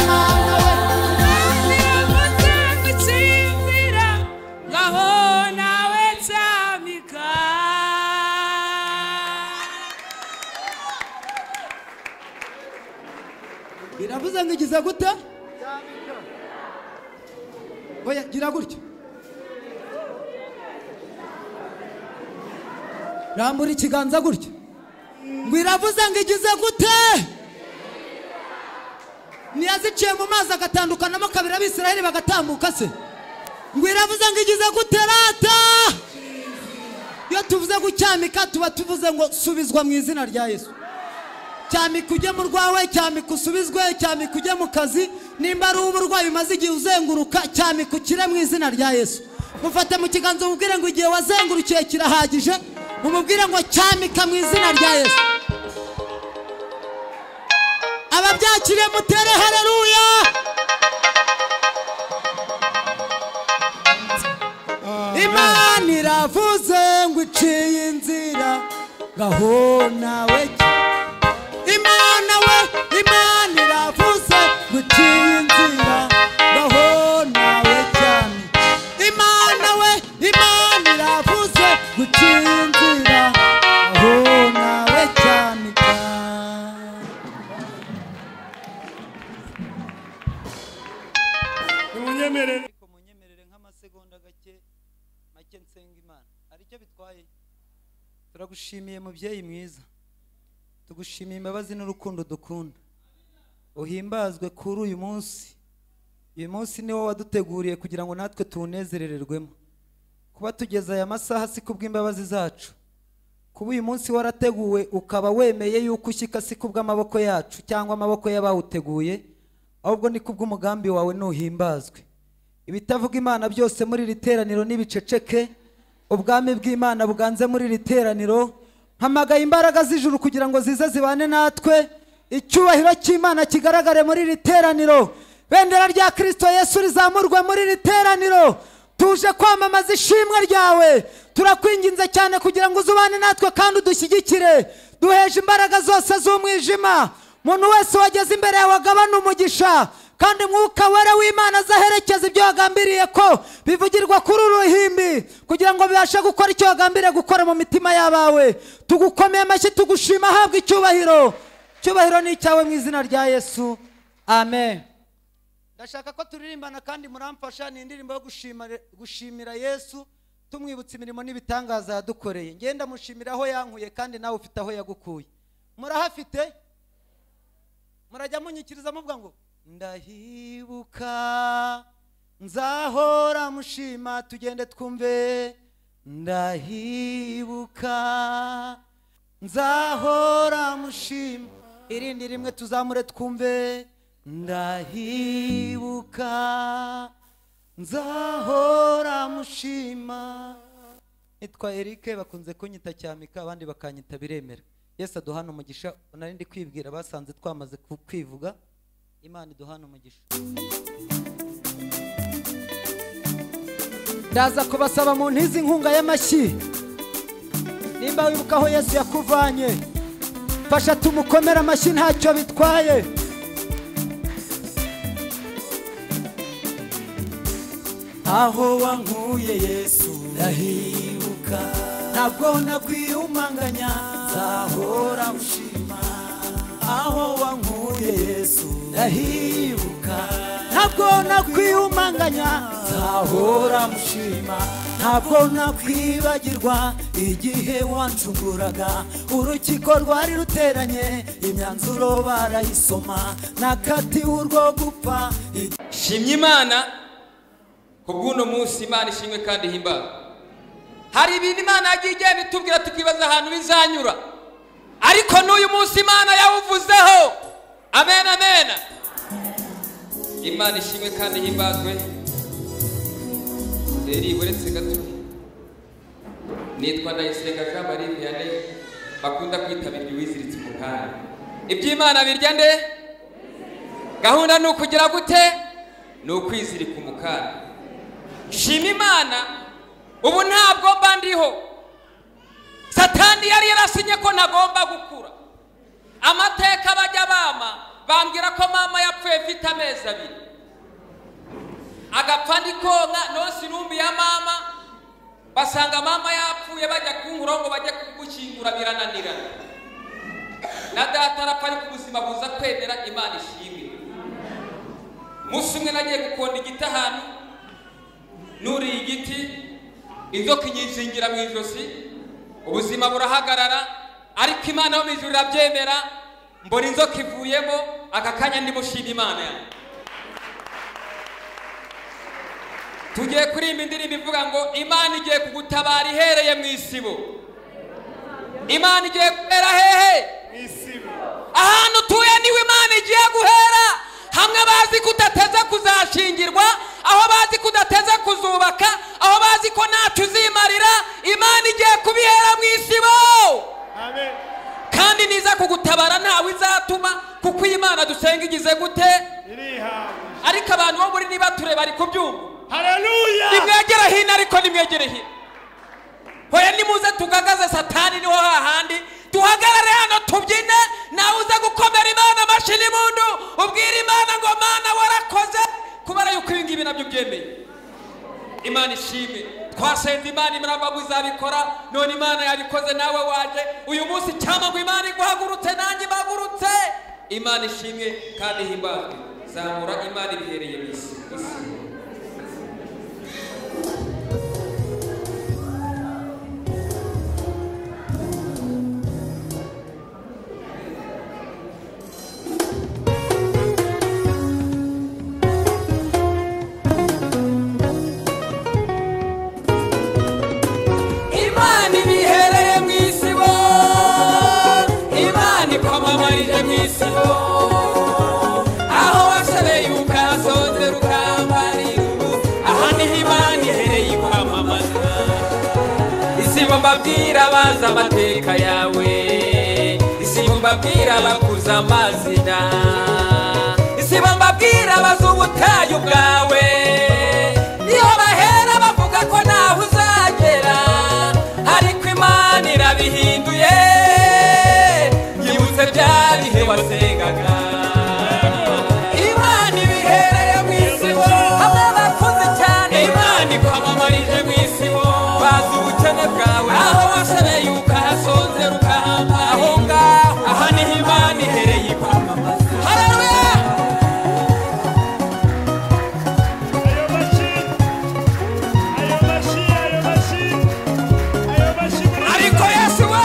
biravuze ngo igize gute oya gira gutyo rambura ikiganza gutyo ngo iravuze ngo igize gute ntiyaziciye mu mazi agatandukanamo kabiri abisiraheli bagatambuka se ngo iravuze ngo igize gute rata iyo tuvuze gucyamika tuba tuvuze ngo subizwa mu izina rya Yesu. Cyamika ujye mu rwawe, cyamika usubizwe, cyamika ujye mu kazi, nimba ari uburwayi umaze igihe uzenguruka, cyamika ukire mu izina rya Yesu. Mufate mu kiganza umubwire ngo igihe wazengurukiye kirahagije, umubwire ngo cyamika mu izina rya Yesu. Ababyakire mutere haleluya. Imana iravuze ngo iciye inzira ngaho nawe. Imana we, Imana iravuze ngo iciye inzira ngaho nawe cyane. Imana we, Imana iravuze ngo iciye inzira ngaho nawe cyane. Munyemerere Munyemerere nk'amasegonda gake make nsenga Imana. Ari cyo bitwaye. Turagushimiye mubyeyi mwiza. Tugushimiye imbabazi n'urukundo dukunda. Uhimbazwe kuri uyu munsi. Uyu munsi niwo waduteguriye kugira ngo natwe tuwunezerererwemo. Kuba tugeza aya masaha si kubw'imbabazi zacu. Kuba uyu munsi warateguwe ukaba wemeye yuko ushyika si kubw'amaboko yacu cyangwa amaboko y'abawuteguye, ahubwo ni kubw'umugambi wawe nuhimbazwe. Ibitavuga Imana byose muri iri teraniro n'ibiceceke, ubwami bw'Imana buganze muri iri teraniro. Hamagaye imbaraga z'ijuru kugira ngo zize zibane natwe, icyubahiro cy'Imana kigaragare muri iri teraniro. Bendera rya Kristo Yesu rizamurwe muri iri teraniro. Tuje kwamamaza ishimwe ryawe. Turakwinginze cyane kugira ngo uzubane natwe kandi udushyigikire. Duheje imbaraga zose z'umwijima. Muntu wese wageze imbere yawe agabana umugisha, kandi mwuka wera w'Imana azaherekeza ibyo wagambiriye ko bivugirwa kuri uruhimbi, kugira ngo bibashe gukora icyo wagambiriye gukora mu mitima y'abawe. Tugukomeye amashyi tugushima, habwa icyubahiro. Cyubahiro ni icyawe mu izina rya Yesu. Amen. Ndashaka ko turirimbana kandi muramfasha, ni indirimbo yo gushimira gushimira Yesu, tumwibutsa imirimo n'ibitangaza yadukoreye. Ngenda mushimira aho yankuye kandi nawe ufite aho yagukuye. Murahafite? Murajya munyikiriza muvuga ngo ndahibuka nzahora mushima. Tugende twumve. Ndahibuka nzahora mushima. Irindi rimwe tuzamure twumve. Ndahibuka nzahora mushima. Nitwa Eric, bakunze kunyita Cyamika, abandi bakanyita Biremera. Yesu aduhana umugisha. Nari ndi kwibwira basanze twamaze kwivuga. Imana iduhana umugisha. Ndaza kubasaba mu ntizi inkunga y'amashyi. Nimba wibuka aho Yesu yakuvanye, fasha tumukomera amashyi ntacyo bitwaye. Aho wankuye Yesu ndahibuka, ntabwo nakwiyumanganya, nzahora mushima. Aho wankuye Yesu ndahibuka, ntabwo nakwiyumanganya, nzahora mushima. Ntabwo nakwibagirwa igihe wancunguraga, urukiko rwari ruteranye, imyanzuro barayisoma, nakatiwe urwo gupfa. Shimye Imana kubw'uno munsi. Imana ishimwe kandi himbaza. Hari ibintu Imana yagiye igenda itubwira tukibaza ahantu bizanyura, ariko n'uyu munsi Imana yawuvuzeho. Amen, amen. Imana ishimwe kandi himbazwe. Eri uretse gato, nitwa Ndayisenga Jean Marie Vianney, bakunda kwitabira wiziritse mu ntara. Iby'Imana birya nde? Gahunda ni ukugira gute? Ni ukwizirika umukara. Shima Imana, ubu ntabwo mba ndiho. Satani yari yarasinye ko ntagomba gukura. Amateka bajya bama bambwira ko mama yapfuye mfite amezi abiri, agapfa ndi konka nonsi numbi ya mama, basanga mama yapfuye bajya kunkura ngo bajye kugukingura birananirana. Na data arapfa ari ku buzima buza kwemera. Imana ishimwe. Musi umwe nagiye gukonda igiti ahantu, nuri igiti, inzoka inyizingira mu ijosi, ubuzima burahagarara, ariko Imana yo mu ijuru irabyemera. Mbona inzoka ivuyemo, aka kanya ndimushima Imana yanjye. tugiye kurimba indirimbo ivuga ngo Imana igiye kugutabara ihereye mu isibo. Imana igiye guhera hehe? Isibo. Ahantu utuye niwe Imana igiye guhera. Hamwe bazi kudateze kuzashingirwa, aho bazi kudateze kuzubaka, aho bazi ko ntacyo uzimarira, Imana igiye kubihera mu isibo. Amen. Kandi niza kugutabara ntawe izatuma, kuko Imana dusenga igize gute? Irihawe. Ariko abantu bo muri niba ture bari kubyumva. Haleluya. Nimwegere hino ariko nimwegere hino. Hoya nimuze tugagaze Satani niho hahandi. Tuhagarare hano tubyine, nawe uza gukomera Imana amashyi n'impundu, ubwira Imana ngo Mana warakoze, kubera yuko ibi ngibi nabyo byemeye. Imana ishimwe. Twasenze Imana imarababu izabikora, none Imana yabikoze nawe waje. Uyu munsi cyangwa ngo Imana iguhagurutse nanjye bagurutse. Imana ishimwe kandi himbazwe. Zamura Imana ibihereye mu isi. Imana ibihereye mu isibo, Imana ikwamamarije mu isibo, aho wasabeye ukasonze rukambarira ubu, aha niho Imana ihereye ikwamamaza. Isibo mbabwira bazi amateka yawe, isibo mbabwira bakuza amazina, isibo mbabwira bazi ubutayu bwawe, iyo bahera bavuga ko nawe uzagera, ariko Imana irabihinduye, yibutse bya bihe wasengaga. Imana ibihereye mu isibo, hamwe bakuze cyane, Imana ikwamamarije mu isibo, bazi ubukene bwawe, aho wasabeye ukahasonze rukahamba, aho ngaho aha niho Imana ihereye ikwamamaza. Haleluya. Ayo mashi. Ayo mashi, ayo mashi. Ayo mashi. Ariko Yesu we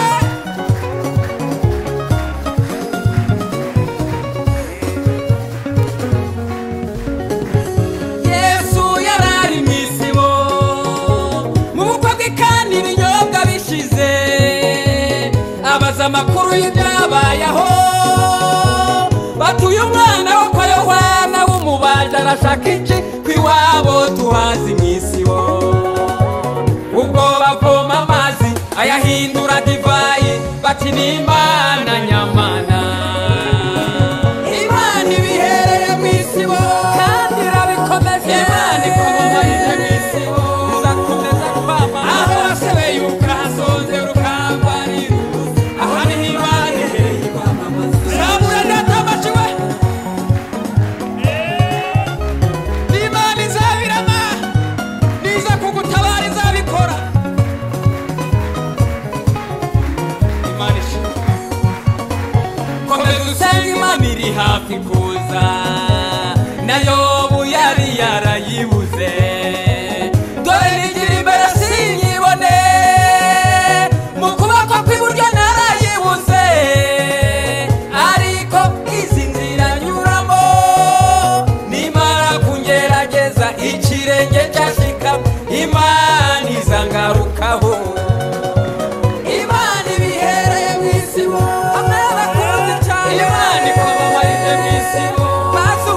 Yesu yarari mu isibo, mu bukwe bwe kandi ibinyobwa bishize, abaza amakuru y'ibyabayeho, batuye umwana wo kwa Yohana w'umubaji arashaka iki kw'iwabo tuhazi mu isibo. Ubwo bavoma amazi ayahindura divayi, bati ni Imana nyamana. Imana ibihereye mu isibo kandi irabikomeje, Imana ikwamamarije mu isibo, izakomeza kwamamaza, aho wasebeye ukahasonze rukambarira, aha niho Imana ihereye ikwamamaza. Zamura data amashyi we. Imana izabirama, niza kugutabara izabikora. Imana ishimwe. Komeza usenge Imana iri hafi kuza, na Yobu yari yarayibuze, dore nigira imbere sinyibone, mu kuboko kw'iburyo narayibuze, ariko izi nzira nyuramo, nimara kungerageza ikirenge cyashikama, Imana izangarukaho. Imana ibihereye mu isibo, hamwe bakuze cyane, Imana ikwamamarije mu isibo, maze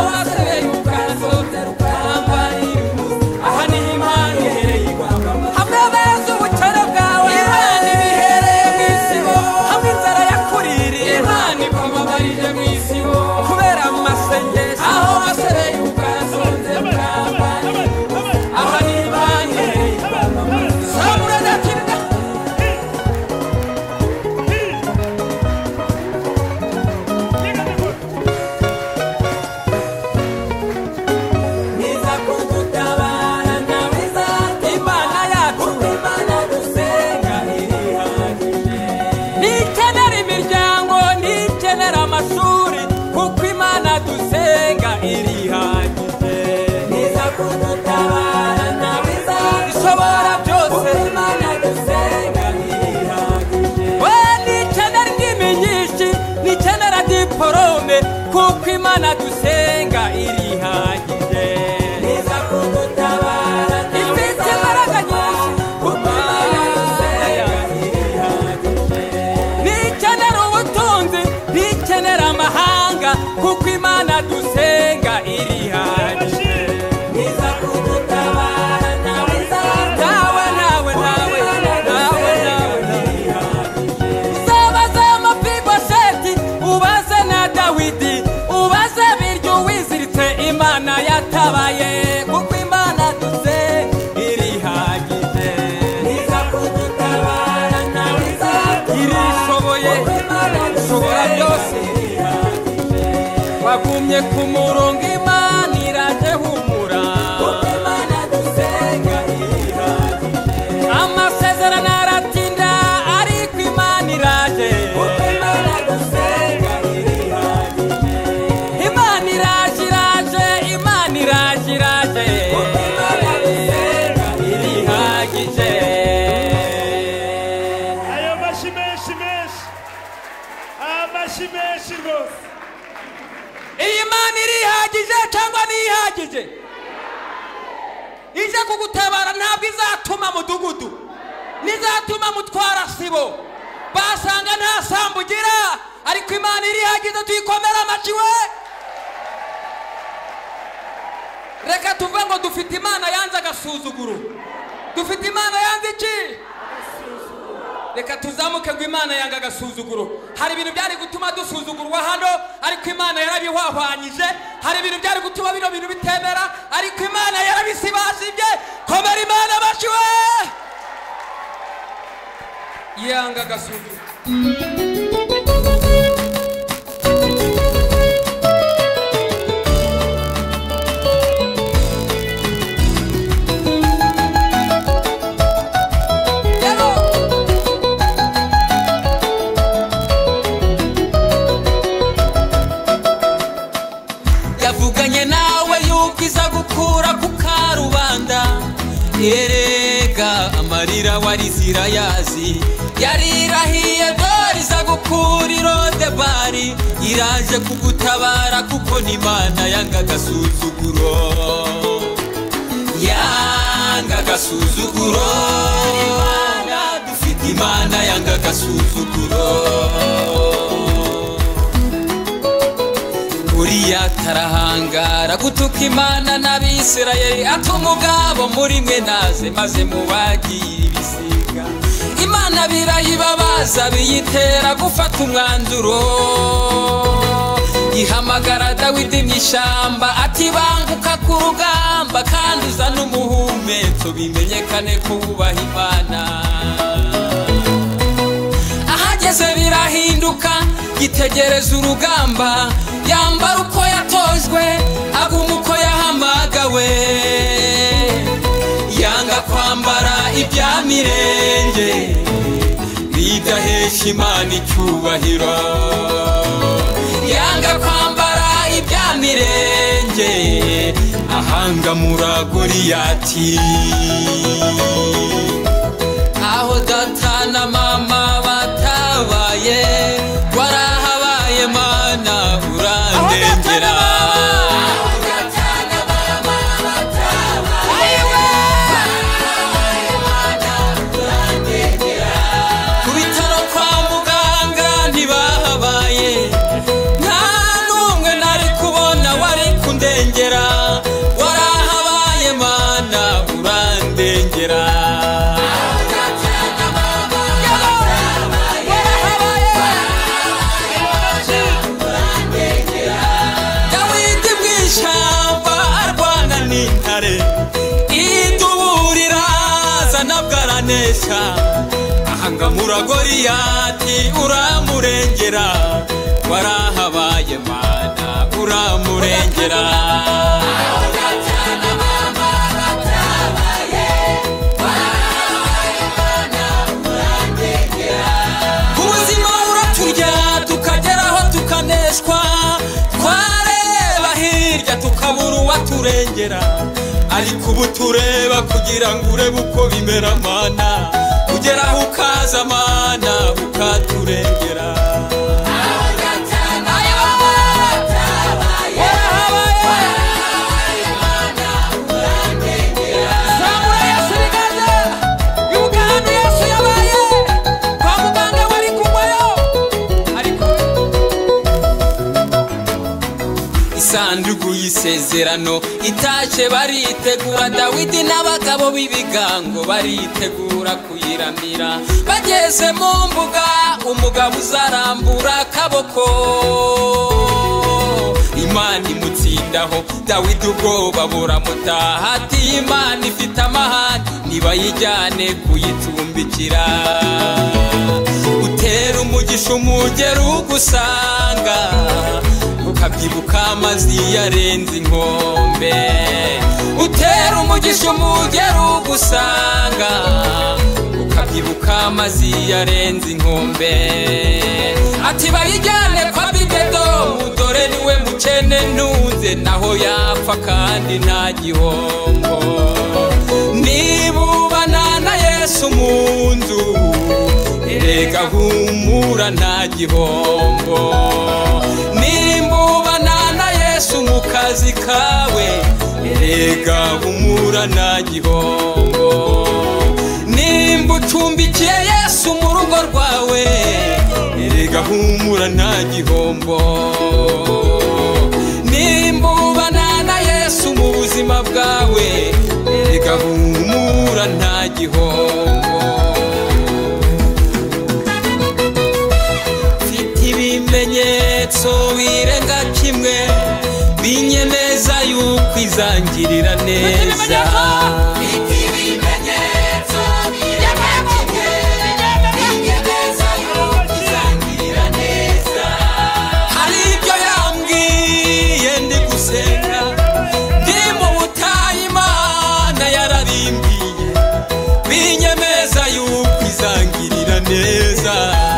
wasereye ukazote rukambari aha ni Imana ihereye kwamamaza hamwe beza ubukene bwawe Imana ibihereye mu isibo hamwe inzara yakuririye Imana ikwamamarije mu isibo kubera amasengesho aho wasereye ukazote rukambari aha ni Imana ihereye kwamamaza sabura dakirwa niza kugutabara nawe izati Imana yacu Imana dusenga irihagije nikenera imiryango nikenera amashuri kuko Imana dusenga irihagije niza kugutabara nawe izati ishobora byose Imana dusenga irihagije we nikenera indimi nyinshi nikenera diporome kuko Imana dusenga irihagije niza kugutabara ifite imbaraga nyinshi kuko Imana dusenga irihagije nikenera ubutunzi nikenera amahanga kuko Imana dusenga irihagije niza kugutabara nawe nawe nawe nawe nawe nawe uzabaze Mefiboseti ubaze na Dawidi ubaze biryo wiziritse Imana yatabaye kuko Imana dusenga irihagije niza kugutabara nawe irishoboye ishobora byose wagumye ku murongo Imana iraje humura kuko Imana dusenga irihagije amasezerano aratinda ariko Imana iraje kuko Imana dusenga irihagije Imana iraje iraje Imana iraje iraje kuko Imana dusenga irihagije ayo mashi menshi menshi amashi menshi rwose iyi Mana irihagije cyangwa ntihagije ije kugutabara ntabwo izatuma mudugudu nizatuma mutwara sibo basanga nta sambu ugira ariko Imana irihagije tuyikomera amashi we reka tuvuge ngo dufite Imana yanze agasuzuguro dufite Imana yanze iki reka tuzamuke ngo Imana yanga agasuzuguro hari ibintu byari gutuma dusuzugurwa hano ariko Imana yarabihwahwanyije hari ibintu byari gutuma bino bintu bitemera ariko Imana yarabisibasibye komera Imana amashi we yanga agasuzuguro yavuganye nawe yuko iza gukura ku karubanda erega amarira warizira yazi yarirahiye dore iza gukura irode bari iraje kugutabara kuko ni Imana yanga agasuzuguro yanga agasuzuguro dufite Imana yanga agasuzuguro uriya tarahangara gutuka Imana n'Abisirayeli atumugabo muri mwe naze maze mubagira ibisiga Imana birayibabaza biyitera gufata umwanzuro ihamagara Dawidi mu ishyamba ati banguka ku rugamba kandi uzana umuhumetso bimenyekane ko wubaha Imana ahageze birahinduka yitegereza urugamba yambara uko yatojwe aguma uko yahamagawe yanga kwambara ibya mirenge bidahesha Imana icyubahiro yanga kwambara ibya mirenge ahangamura Goliyati aho data na mama batabaye warahabaye Mana urandengera ku bitaro kwa muganga ntibahabaye nta n'umwe nari kubona wari ngamura Goliyati uramurengera warahabaye Mana uramurengera ubuzima uraturya tukageraho tukaneshwa twareba hirya tukabura uwaturengera ariko ubu tureba kugira ngo urebe uko bimera Mana ugeraho ukaza Mana ukaturengera isanduku y'isezerano itaje baritegura Dawidi n'abagabo b'ibigango baritegura kuyiramira bageze mu mbuga umugabo uzarambura akaboko Imana imutsindaho Dawidi ubwoba buramutaha ati Imana ifite amahane nibayijyane kuyitumbikira utera umugisha umugero ugusanga ukabyibuka amazi yarenze inkombe utera umugisha umugero ugusanga ukabyibuka amazi yarenze inkombe ati bayijyane kwa Abigedomu dore niwe mukene ntunze naho yapfa kandi nta gihombo nibubana na Yesu mu nzu erega humura nta gihombo nimbubana na Yesu mu kazi kawe erega humura nta gihombo nimbucumbikiye Yesu mu rugo rwawe erega humura nta gihombo nimbubana na Yesu mu buzima bwawe erega humura nta gihombo ibimenyetso birenga kimwe binyemeza yuko izangirira neza ibimenyetso birenga kimwe binyemeza yuko izangirira neza hari ibyo yambwiye ndi gusenga ndi mu butayu Imana yarabimbwiye binyemeza yuko izangirira neza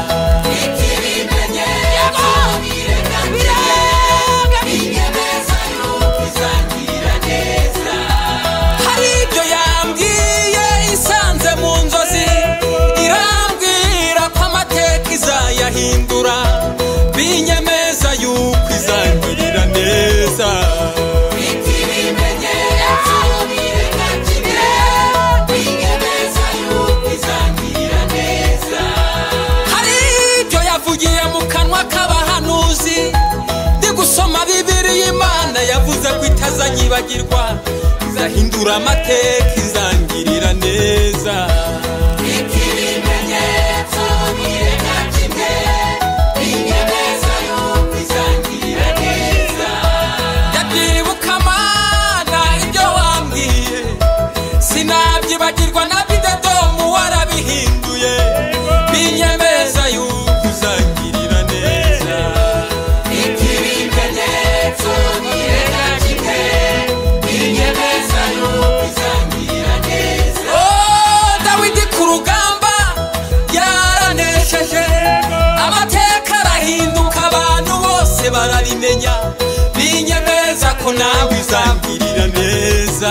izayahindura binyemeza yuko izangirira neza ibimenyetso birenga kimwe binyemeza yuko izangirira neza hari ibyo yavugiye mu kanwa k'abahanuzi ndi gusoma Bibiliya Imana yavuze ko itazanyibagirwa izahindura amateka izangirira neza ibimenyetso birenga kimwe binyemeza yuko izangirira neza ndabyibuka Mana ibyo wambwiye sinabyibagirwa na Abigedomu warabihinduye binyemeza yuko uzangirira neza ibimenyetso birenga kimwe binyemeza yuko izangirira neza oh Dawidi ku rugamba yaranesheje amateka arahinduka abantu bose barabimenya binyemeza ko nawe izangirira neza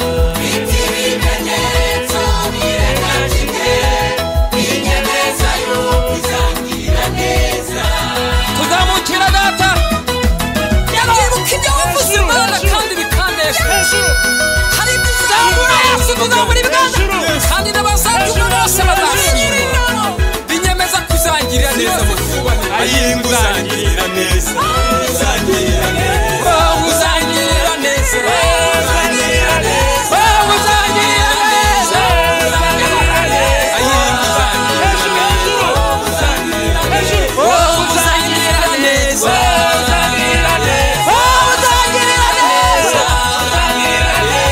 ibimenyetso birenga kimwe binyemeza yuko izangirira neza tuzamukira data yabyibuka ibyo wavuze Imana kandi bikanesha hari ibizamura Yesu tuzamura ibiganza kandi n'abazabyumva bose bazashimira binyemeza kuzangirira neza ayinguzangirira neza uzangirira neza uzangirira neza uzangirira neza uzangirira neza ayinguzangirira neza uzangirira neza uzangirira neza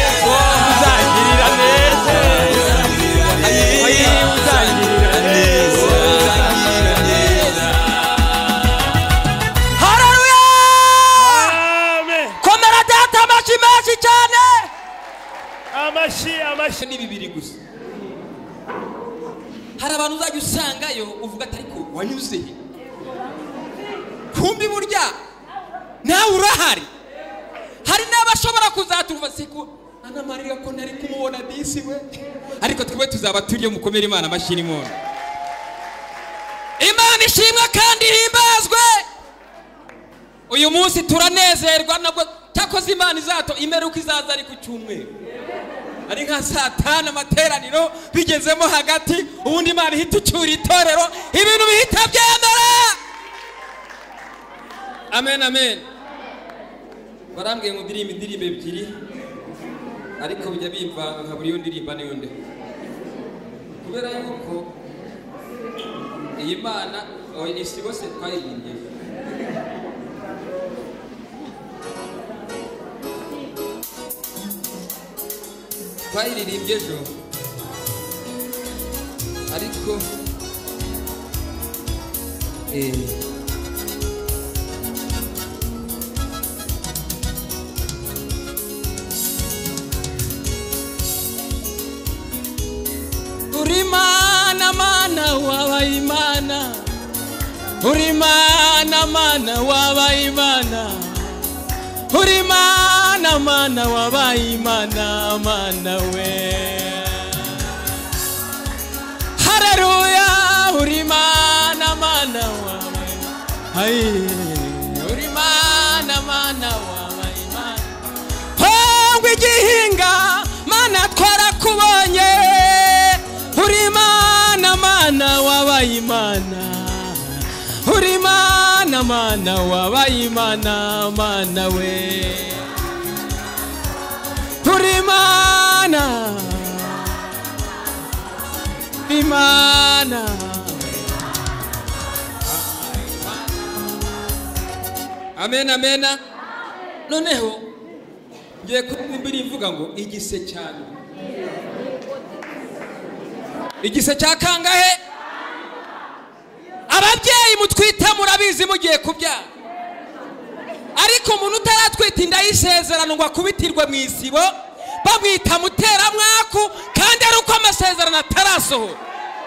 uzangirira neza ayinguzangirira neza amashyi ni bibiri gusa. Hari abantu uzajya usangayo uvuga ati ariko wanyuze he? Kumbi burya nawe urahari. Hari n'abashobora kuzatuva siko ana Maria ko nari kumubona disi we. Ariko twebwe tuzaba turiye mukomere Imana amashyi n'imana. Imana ishimwa kandi himbazwe. Uyu munsi turanezerwa nabwo cyakoze Imana izato imeruka izaza ari ku cyumweru. Ari nka saa tanu amateraniro bigezemo hagati ubundi Imana ihita icyura itorero ibintu bihita byemera. Amen amen. Barambwiye ngo ndirimbe indirimbo ebyiri ariko bijya bimva nka buri yo ndirimba n'iyonde. Kubera yuko iyi Mana isi bose twayirimbye. Twayiririmbye ejo ariko eh uri Mana Mana wabaye Imana, uri Mana Mana wabaye Imana, uri Mana Mana wabaye Imana, Mana we. Haleluya, uri Mana Mana wabaye, ay uri Mana Mana wabaye Imana. Hongwe igihinga Mana twarakubonye, uri Mana Mana wabaye Imana, uri Mana Mana wabaye Imana, Mana we. Uri Mana Imana. Amen amen. Noneho ngiye kumbira ivuga ngo igise cyane. Igise cya kangahe? Ababyeyi mutwita murabizi mugiye kubyara. Ariko umuntu utaratwita inda y'isezerano ngo akubitirwe mu isibo bamwita mutera mwaku kandi ari uko amasezerano atarasohora.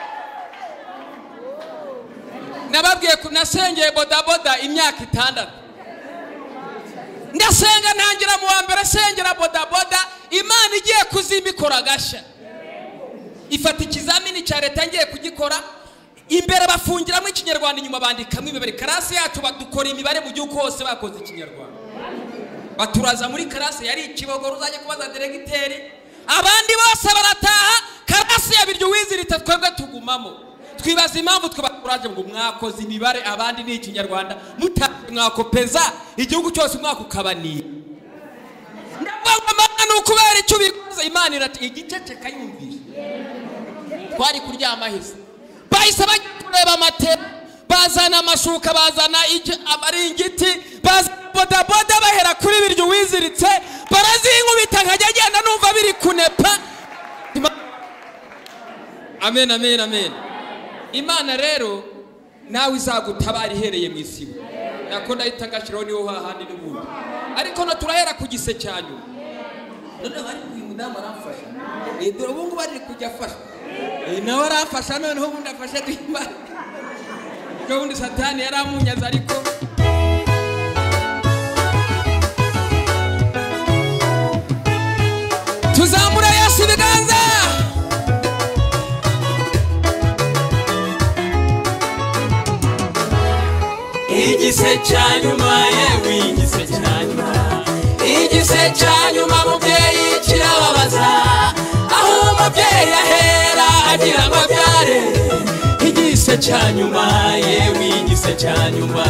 Nababwiye nasengeye boda boda imyaka itandatu. Ndasenga ntangira mu wa mbere sengera boda boda Imana igiye kuzimbikora gasha. Ifata ikizamini cya leta ngiye kugikora imbere bafungiramo ikinyarwanda inyuma bandikamo imibare. Karasi yacu badukora imibare mu gihugu hose bakoze ikinyarwanda. Baturaza muri karasi yari ikibogoro uzajye kubaza diregiteri. Abandi bose barataha karasi yabiryo wizirita twebwe tugumamo. Twibaza impamvu twabakuraje ngo mwakoze imibare abandi ni ikinyarwanda mutaje mwakopeza igihugu cyose mwakukabaniye. Ndavuga Mana ukubera icyo bikoze Imana irati igiceceka yumvira. Twari kuryama hise. Bahise bajya kureba amatera bazana amashuka bazana amaringiti bazana boda boda bahera kuri biryo wiziritse barazinkubita nkajya agenda numva biri kunepa. Amen amen amen. Imana rero nawe izagutabara ihereye mu isibo. Nako ndahita ngashiraho niho hahandi n'ubundi. Ariko no turahera ku gise cyanyu. None bari kuyimudama aramfasha. Eh dore ubungu bari kujya afasha. Eh nawe arafasha none ho ubundi afashe twimba. Ko ubundi Satani yaramunyaza ariko tuzamura Yesu ibiganza. Igise cyanyuma yewe igise cyanyuma, igise cyanyuma mubyeyi kirababaza aho umubyeyi ahera agira amabyare. Igise cyanyuma yewe igise cyanyuma,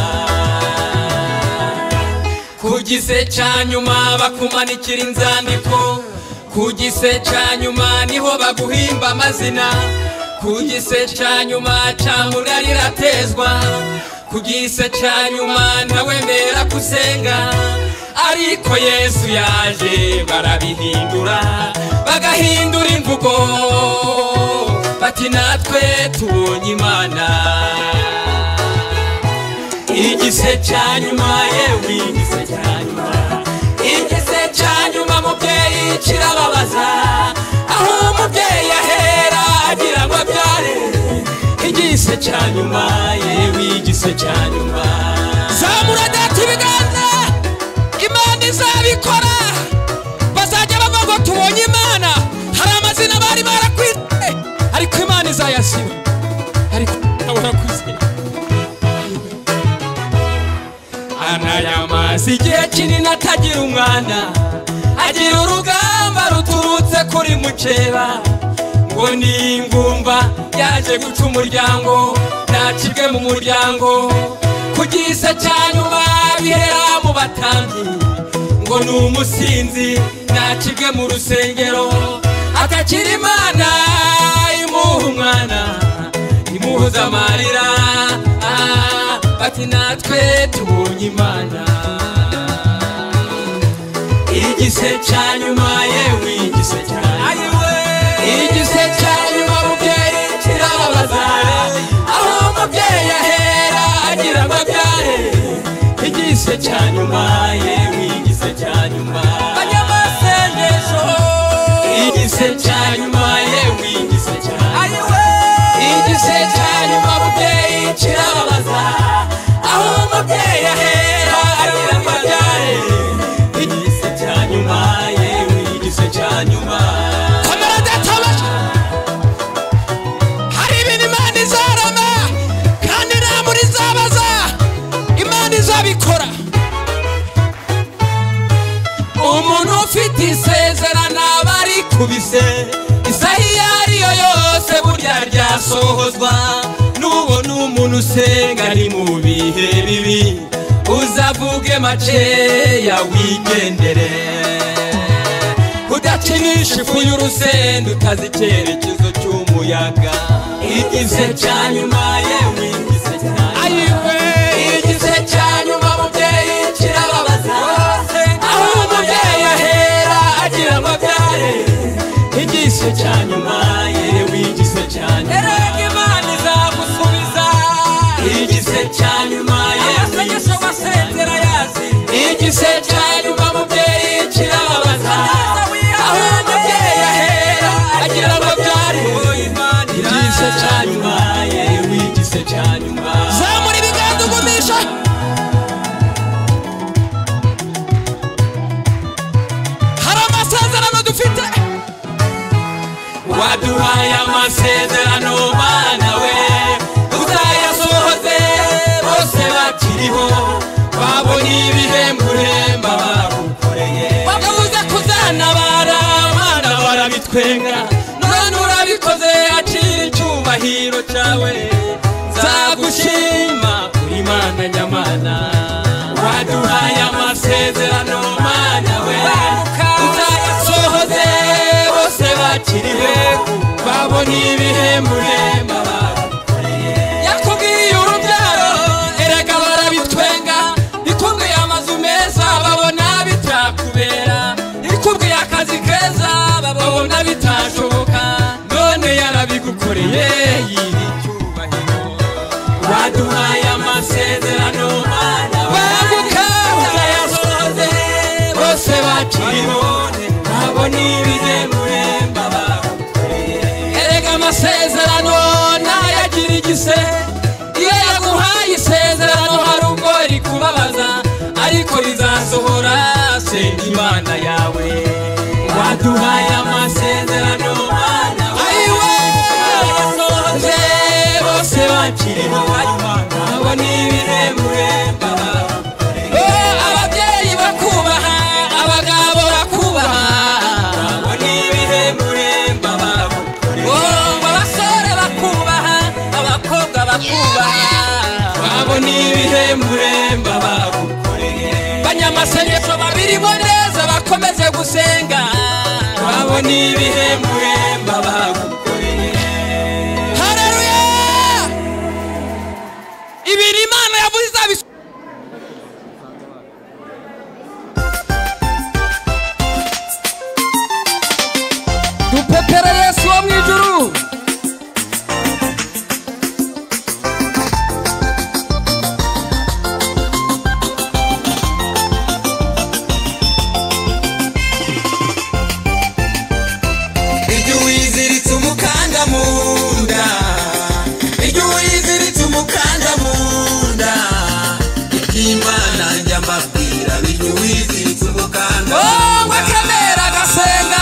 kugise cyanyuma bakumanikira inzandiko, kugise cyanyuma niho baguhimba amazina, kugise cyanyuma cyamura riratezwa, kugise cyanyuma ntawemera kusenga. Ariko Yesu yaje barabihindura bagahindura imvugo bati natwe tubonye Imana. Igise cyanyuma yewe igise cyanyuma, igise cyanyuma mubyeyi kirababaza aho babyare igise cya nyuma yewe igise cya nyuma zamura data ibiganza Imana izabikora bazajya bavuga ngo tubonye Imana hari amazina bari barakwise ariko Imana izayasiba ariko abura kwise ana yamazi igihe kinini atagira umwana agira urugamba ruturutse kuri mukeba ngo ni ingumba yaje guca umuryango nacibwe mu muryango kugisa cyanyuma bihera mu batambyi ngo ni umusinzi nacibwe mu rusengero atakira Imana imuha umwana imuhoza amarira bati natwe tubonye Imana igise cya nyuma yewe igise cya nyuma igise cya nyuma mubyeyi kirababaza aho umubyeyi ahera agira amabyare igise cya nyuma yewe igise cya nyuma banyamasengesho igise cya nyuma yewe igise cya nyuma igise cya nyuma mubyeyi kirababaza aho umubyeyi ahera agira amabyare igise cya nyuma yewe igise cya nyuma kamera databasha hari ibintu Imana izarama kandi nta muri zabaza Imana izabikora umuntu ufite isezerano aba arikubise isaha iyo ariyo yose burya ryasohozwa nubona umuntu usenga ari mu bihe bibi uzavuge makeya wigendere udakinisha ifu y'urusenda utazi icyerekezo cy'umuyaga igise cya nyuma yewe igise cya nyuma igise cya nyuma mubyeyi kirababaza aho umubyeyi ahera agira amabyare igise cya nyuma yewe igise cya nyuma erega Imana izagusubiza igise cya nyuma yewe igise wasezera yazi igise cya nyuma mubyeyi kirababaza aho umubyeyi ahera agira amabyare igise cya nyuma yewe igise cya nyuma zamura ibiganza ugumisha hari amasezerano dufite waduhaye amasezerano Mana we uzayasohoze bose bakiriho babona ibihembuhemba bagukoreye bavuze kuzanabara Mana barabitwenga none urabikoze acira icyubahiro cyawe nzagushima uri Mana nyamana waduhaye amasezerano Mana we uzayasohoze bose bakiriho babona ibihembuhemba bagukoreye yakubwiye urubyaro erega barabitwenga ikubwiye amazu meza babona bitakubera ikubwiye akazi keza babona bitashoboka none yarabigukoreye yiri cyubahiro waduhaye amasezerano Mana baguka uzayasohoze bose bakiriho babona ibihembuhemba bagukoreye erega amasezerano nayagira igise iyo yaguhaye isezerano hari ubwo rikubabaza ariko rizasohora senga Imana yawe waduhaye amasezerano Mana ayiwe yasohoze bose bakiriho babona ibihembuhemba bagukoreye ababyeyi bakubaha abagabo bakubaha babona ibihembuhemba bagukoreye abasore bakubaha abakobwa bakubaha babona ibihembuhemba bagukoreye banyamasengesho babirimo neza bakomeze gusenga babona ibihembuhemba bagukoreye haleluya ibiri Imana yavuze izabisura dupepera Yesu wo mu ijuru ibyo wiziritse umukanda mu nda mbabwira binyu wiziritse umukanda oh wakemera gasenga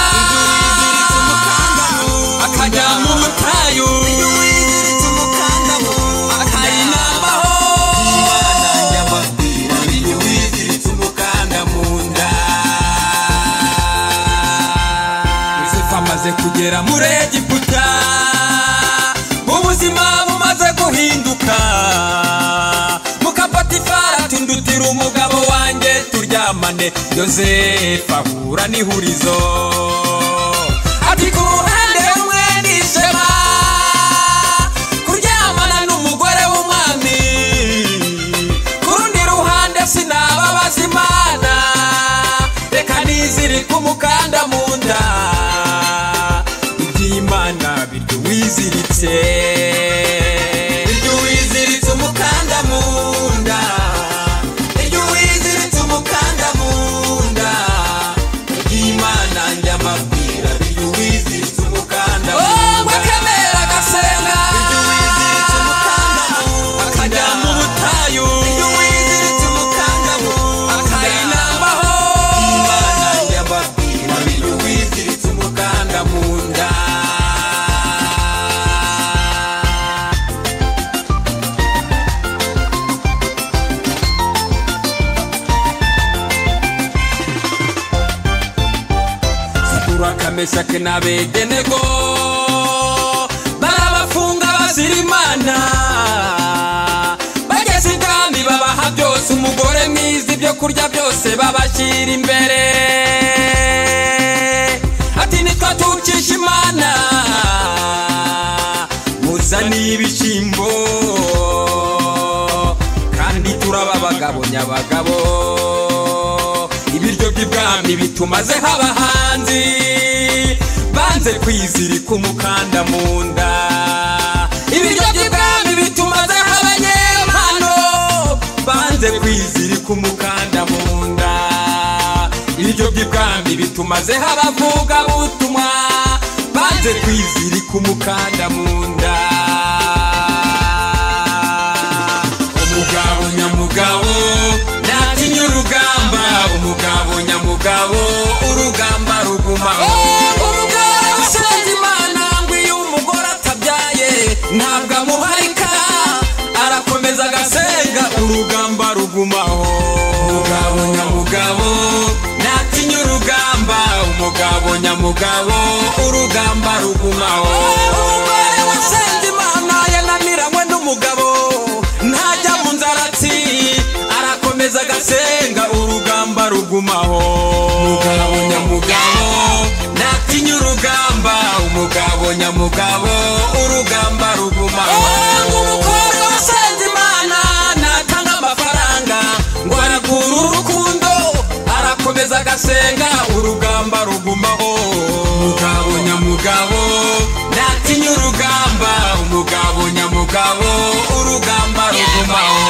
akajya mu butayu wiziritse umukanda akayinambaho nanjye mbabwira binyu wiziritse umukanda mu nda Yosefu amaze kugera muri Egiputa ubuzima bumaze guhinduka mukapatifara tundutira umugabo wanjye turyamane Yosefu ahura n'ihurizo ati ku ruhande rumwe n'ishema kuryamana n'umugore w'umwami ku rundi ruhande sinababaza Imana reka nizirike umukanda mu nda iby'Imana biryo wiziritse binyu wiziritse umukanda mu nda binyu wiziritse umukanda mu nda iby'Imana njya mbabwira binyu wiziritse umukanda mu oh nda wakemera gasenga binyu wiziritse umukanda mu nda akajya mu butayu binyu wiziritse umukanda mu nda akayinambaho Imana njya mbabwira binyu wiziritse umukanda mu nda Saduraka Meshaki na Abedenego barabafunga bazira Imana bageze ibwami babaha byose umugore mwiza ibyo kurya byose babashyira imbere ati nitwa tukisha Imana muzaniye ibishyimbo kandi turaba abagabo nyabagabo ibiryo by'ibwami bitumaze abahanzi banze kwizirika umukanda mu nda ibiryo by'ibwami bitumaze abanyempano banze kwizirika umukanda mu nda ibiryo by'ibwami bitumaze abavuga butumwa banze kwizirika umukanda mu nda umugabo nyamugabo natinya urugamba umugabo nyamugabo urugamba rugumaho umugabo usenze Imana ngo iyo umugore atabyaye ntabwo amuharika arakomeza agasenga urugamba rugumaho umugabo nyamugabo natinya urugamba umugabo nyamugabo urugamba rugumaho umugore wasenze Imana yananiranywe n'umugabo ntajya mu nzaratsi arakomeza agasenga urugamba rugumaho umugabo nyamugabo natinya urugamba umugabo nyamugabo urugamba rugumaho umukobwa wasenze Imana natanga amafaranga ngo aragura urukundo arakomeza agasenga urugamba rugumaho umugabo nyamugabo natinya urugamba umugabo nyamugabo urugamba rugumaho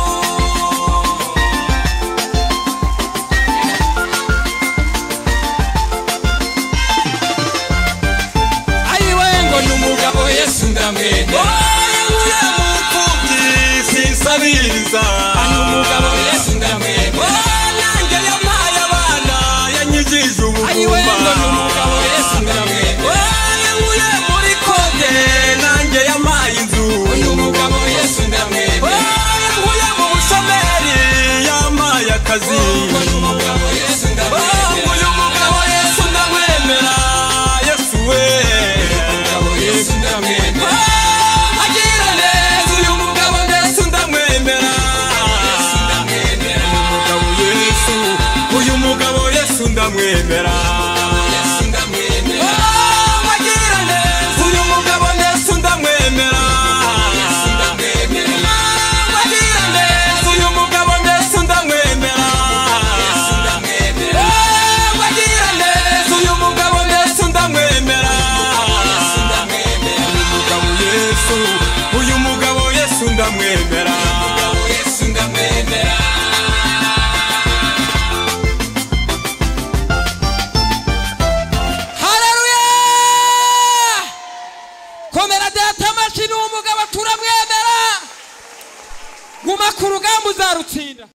ayiwe ngo n'umugabo Yesu ndamwemera Oye mupfubyi sinsabiriza n'umugabo Yesu ndamwemera nanjye yampaye abana yanyigije ayiwe ngo ubugumba n'umugabo Yesu ndamwemera Oye nkuye muri kode nanjye yampaye inzu n'umugabo Yesu ndamwemera Oye nkuye mu bushomeri yampaye akazi n'umugabo Yesu ndamwemera uyu mugabo Yesu ndamwemera Yesu we n'umugabo Yesu ndamwemera agira neza uyu mugabo Yesu ndamwemera umugabo Yesu uyu mugabo Yesu ndamwemera Yesu ndamwemera agira neza uyu mugabo Yesu ndamwemera Yesu ndamwemera agira neza uyu mugabo Yesu ndamwemera Yesu ndamwemera agira neza uyu mugabo Yesu ndamwemera Yesu ndamwemera umugabo Yesu uyu mugabo Yesu ndamwemera Yesu ndamwemera Haleluya komera data amashi n'umugabo turamwemera guma ku rugamba uzarutsinda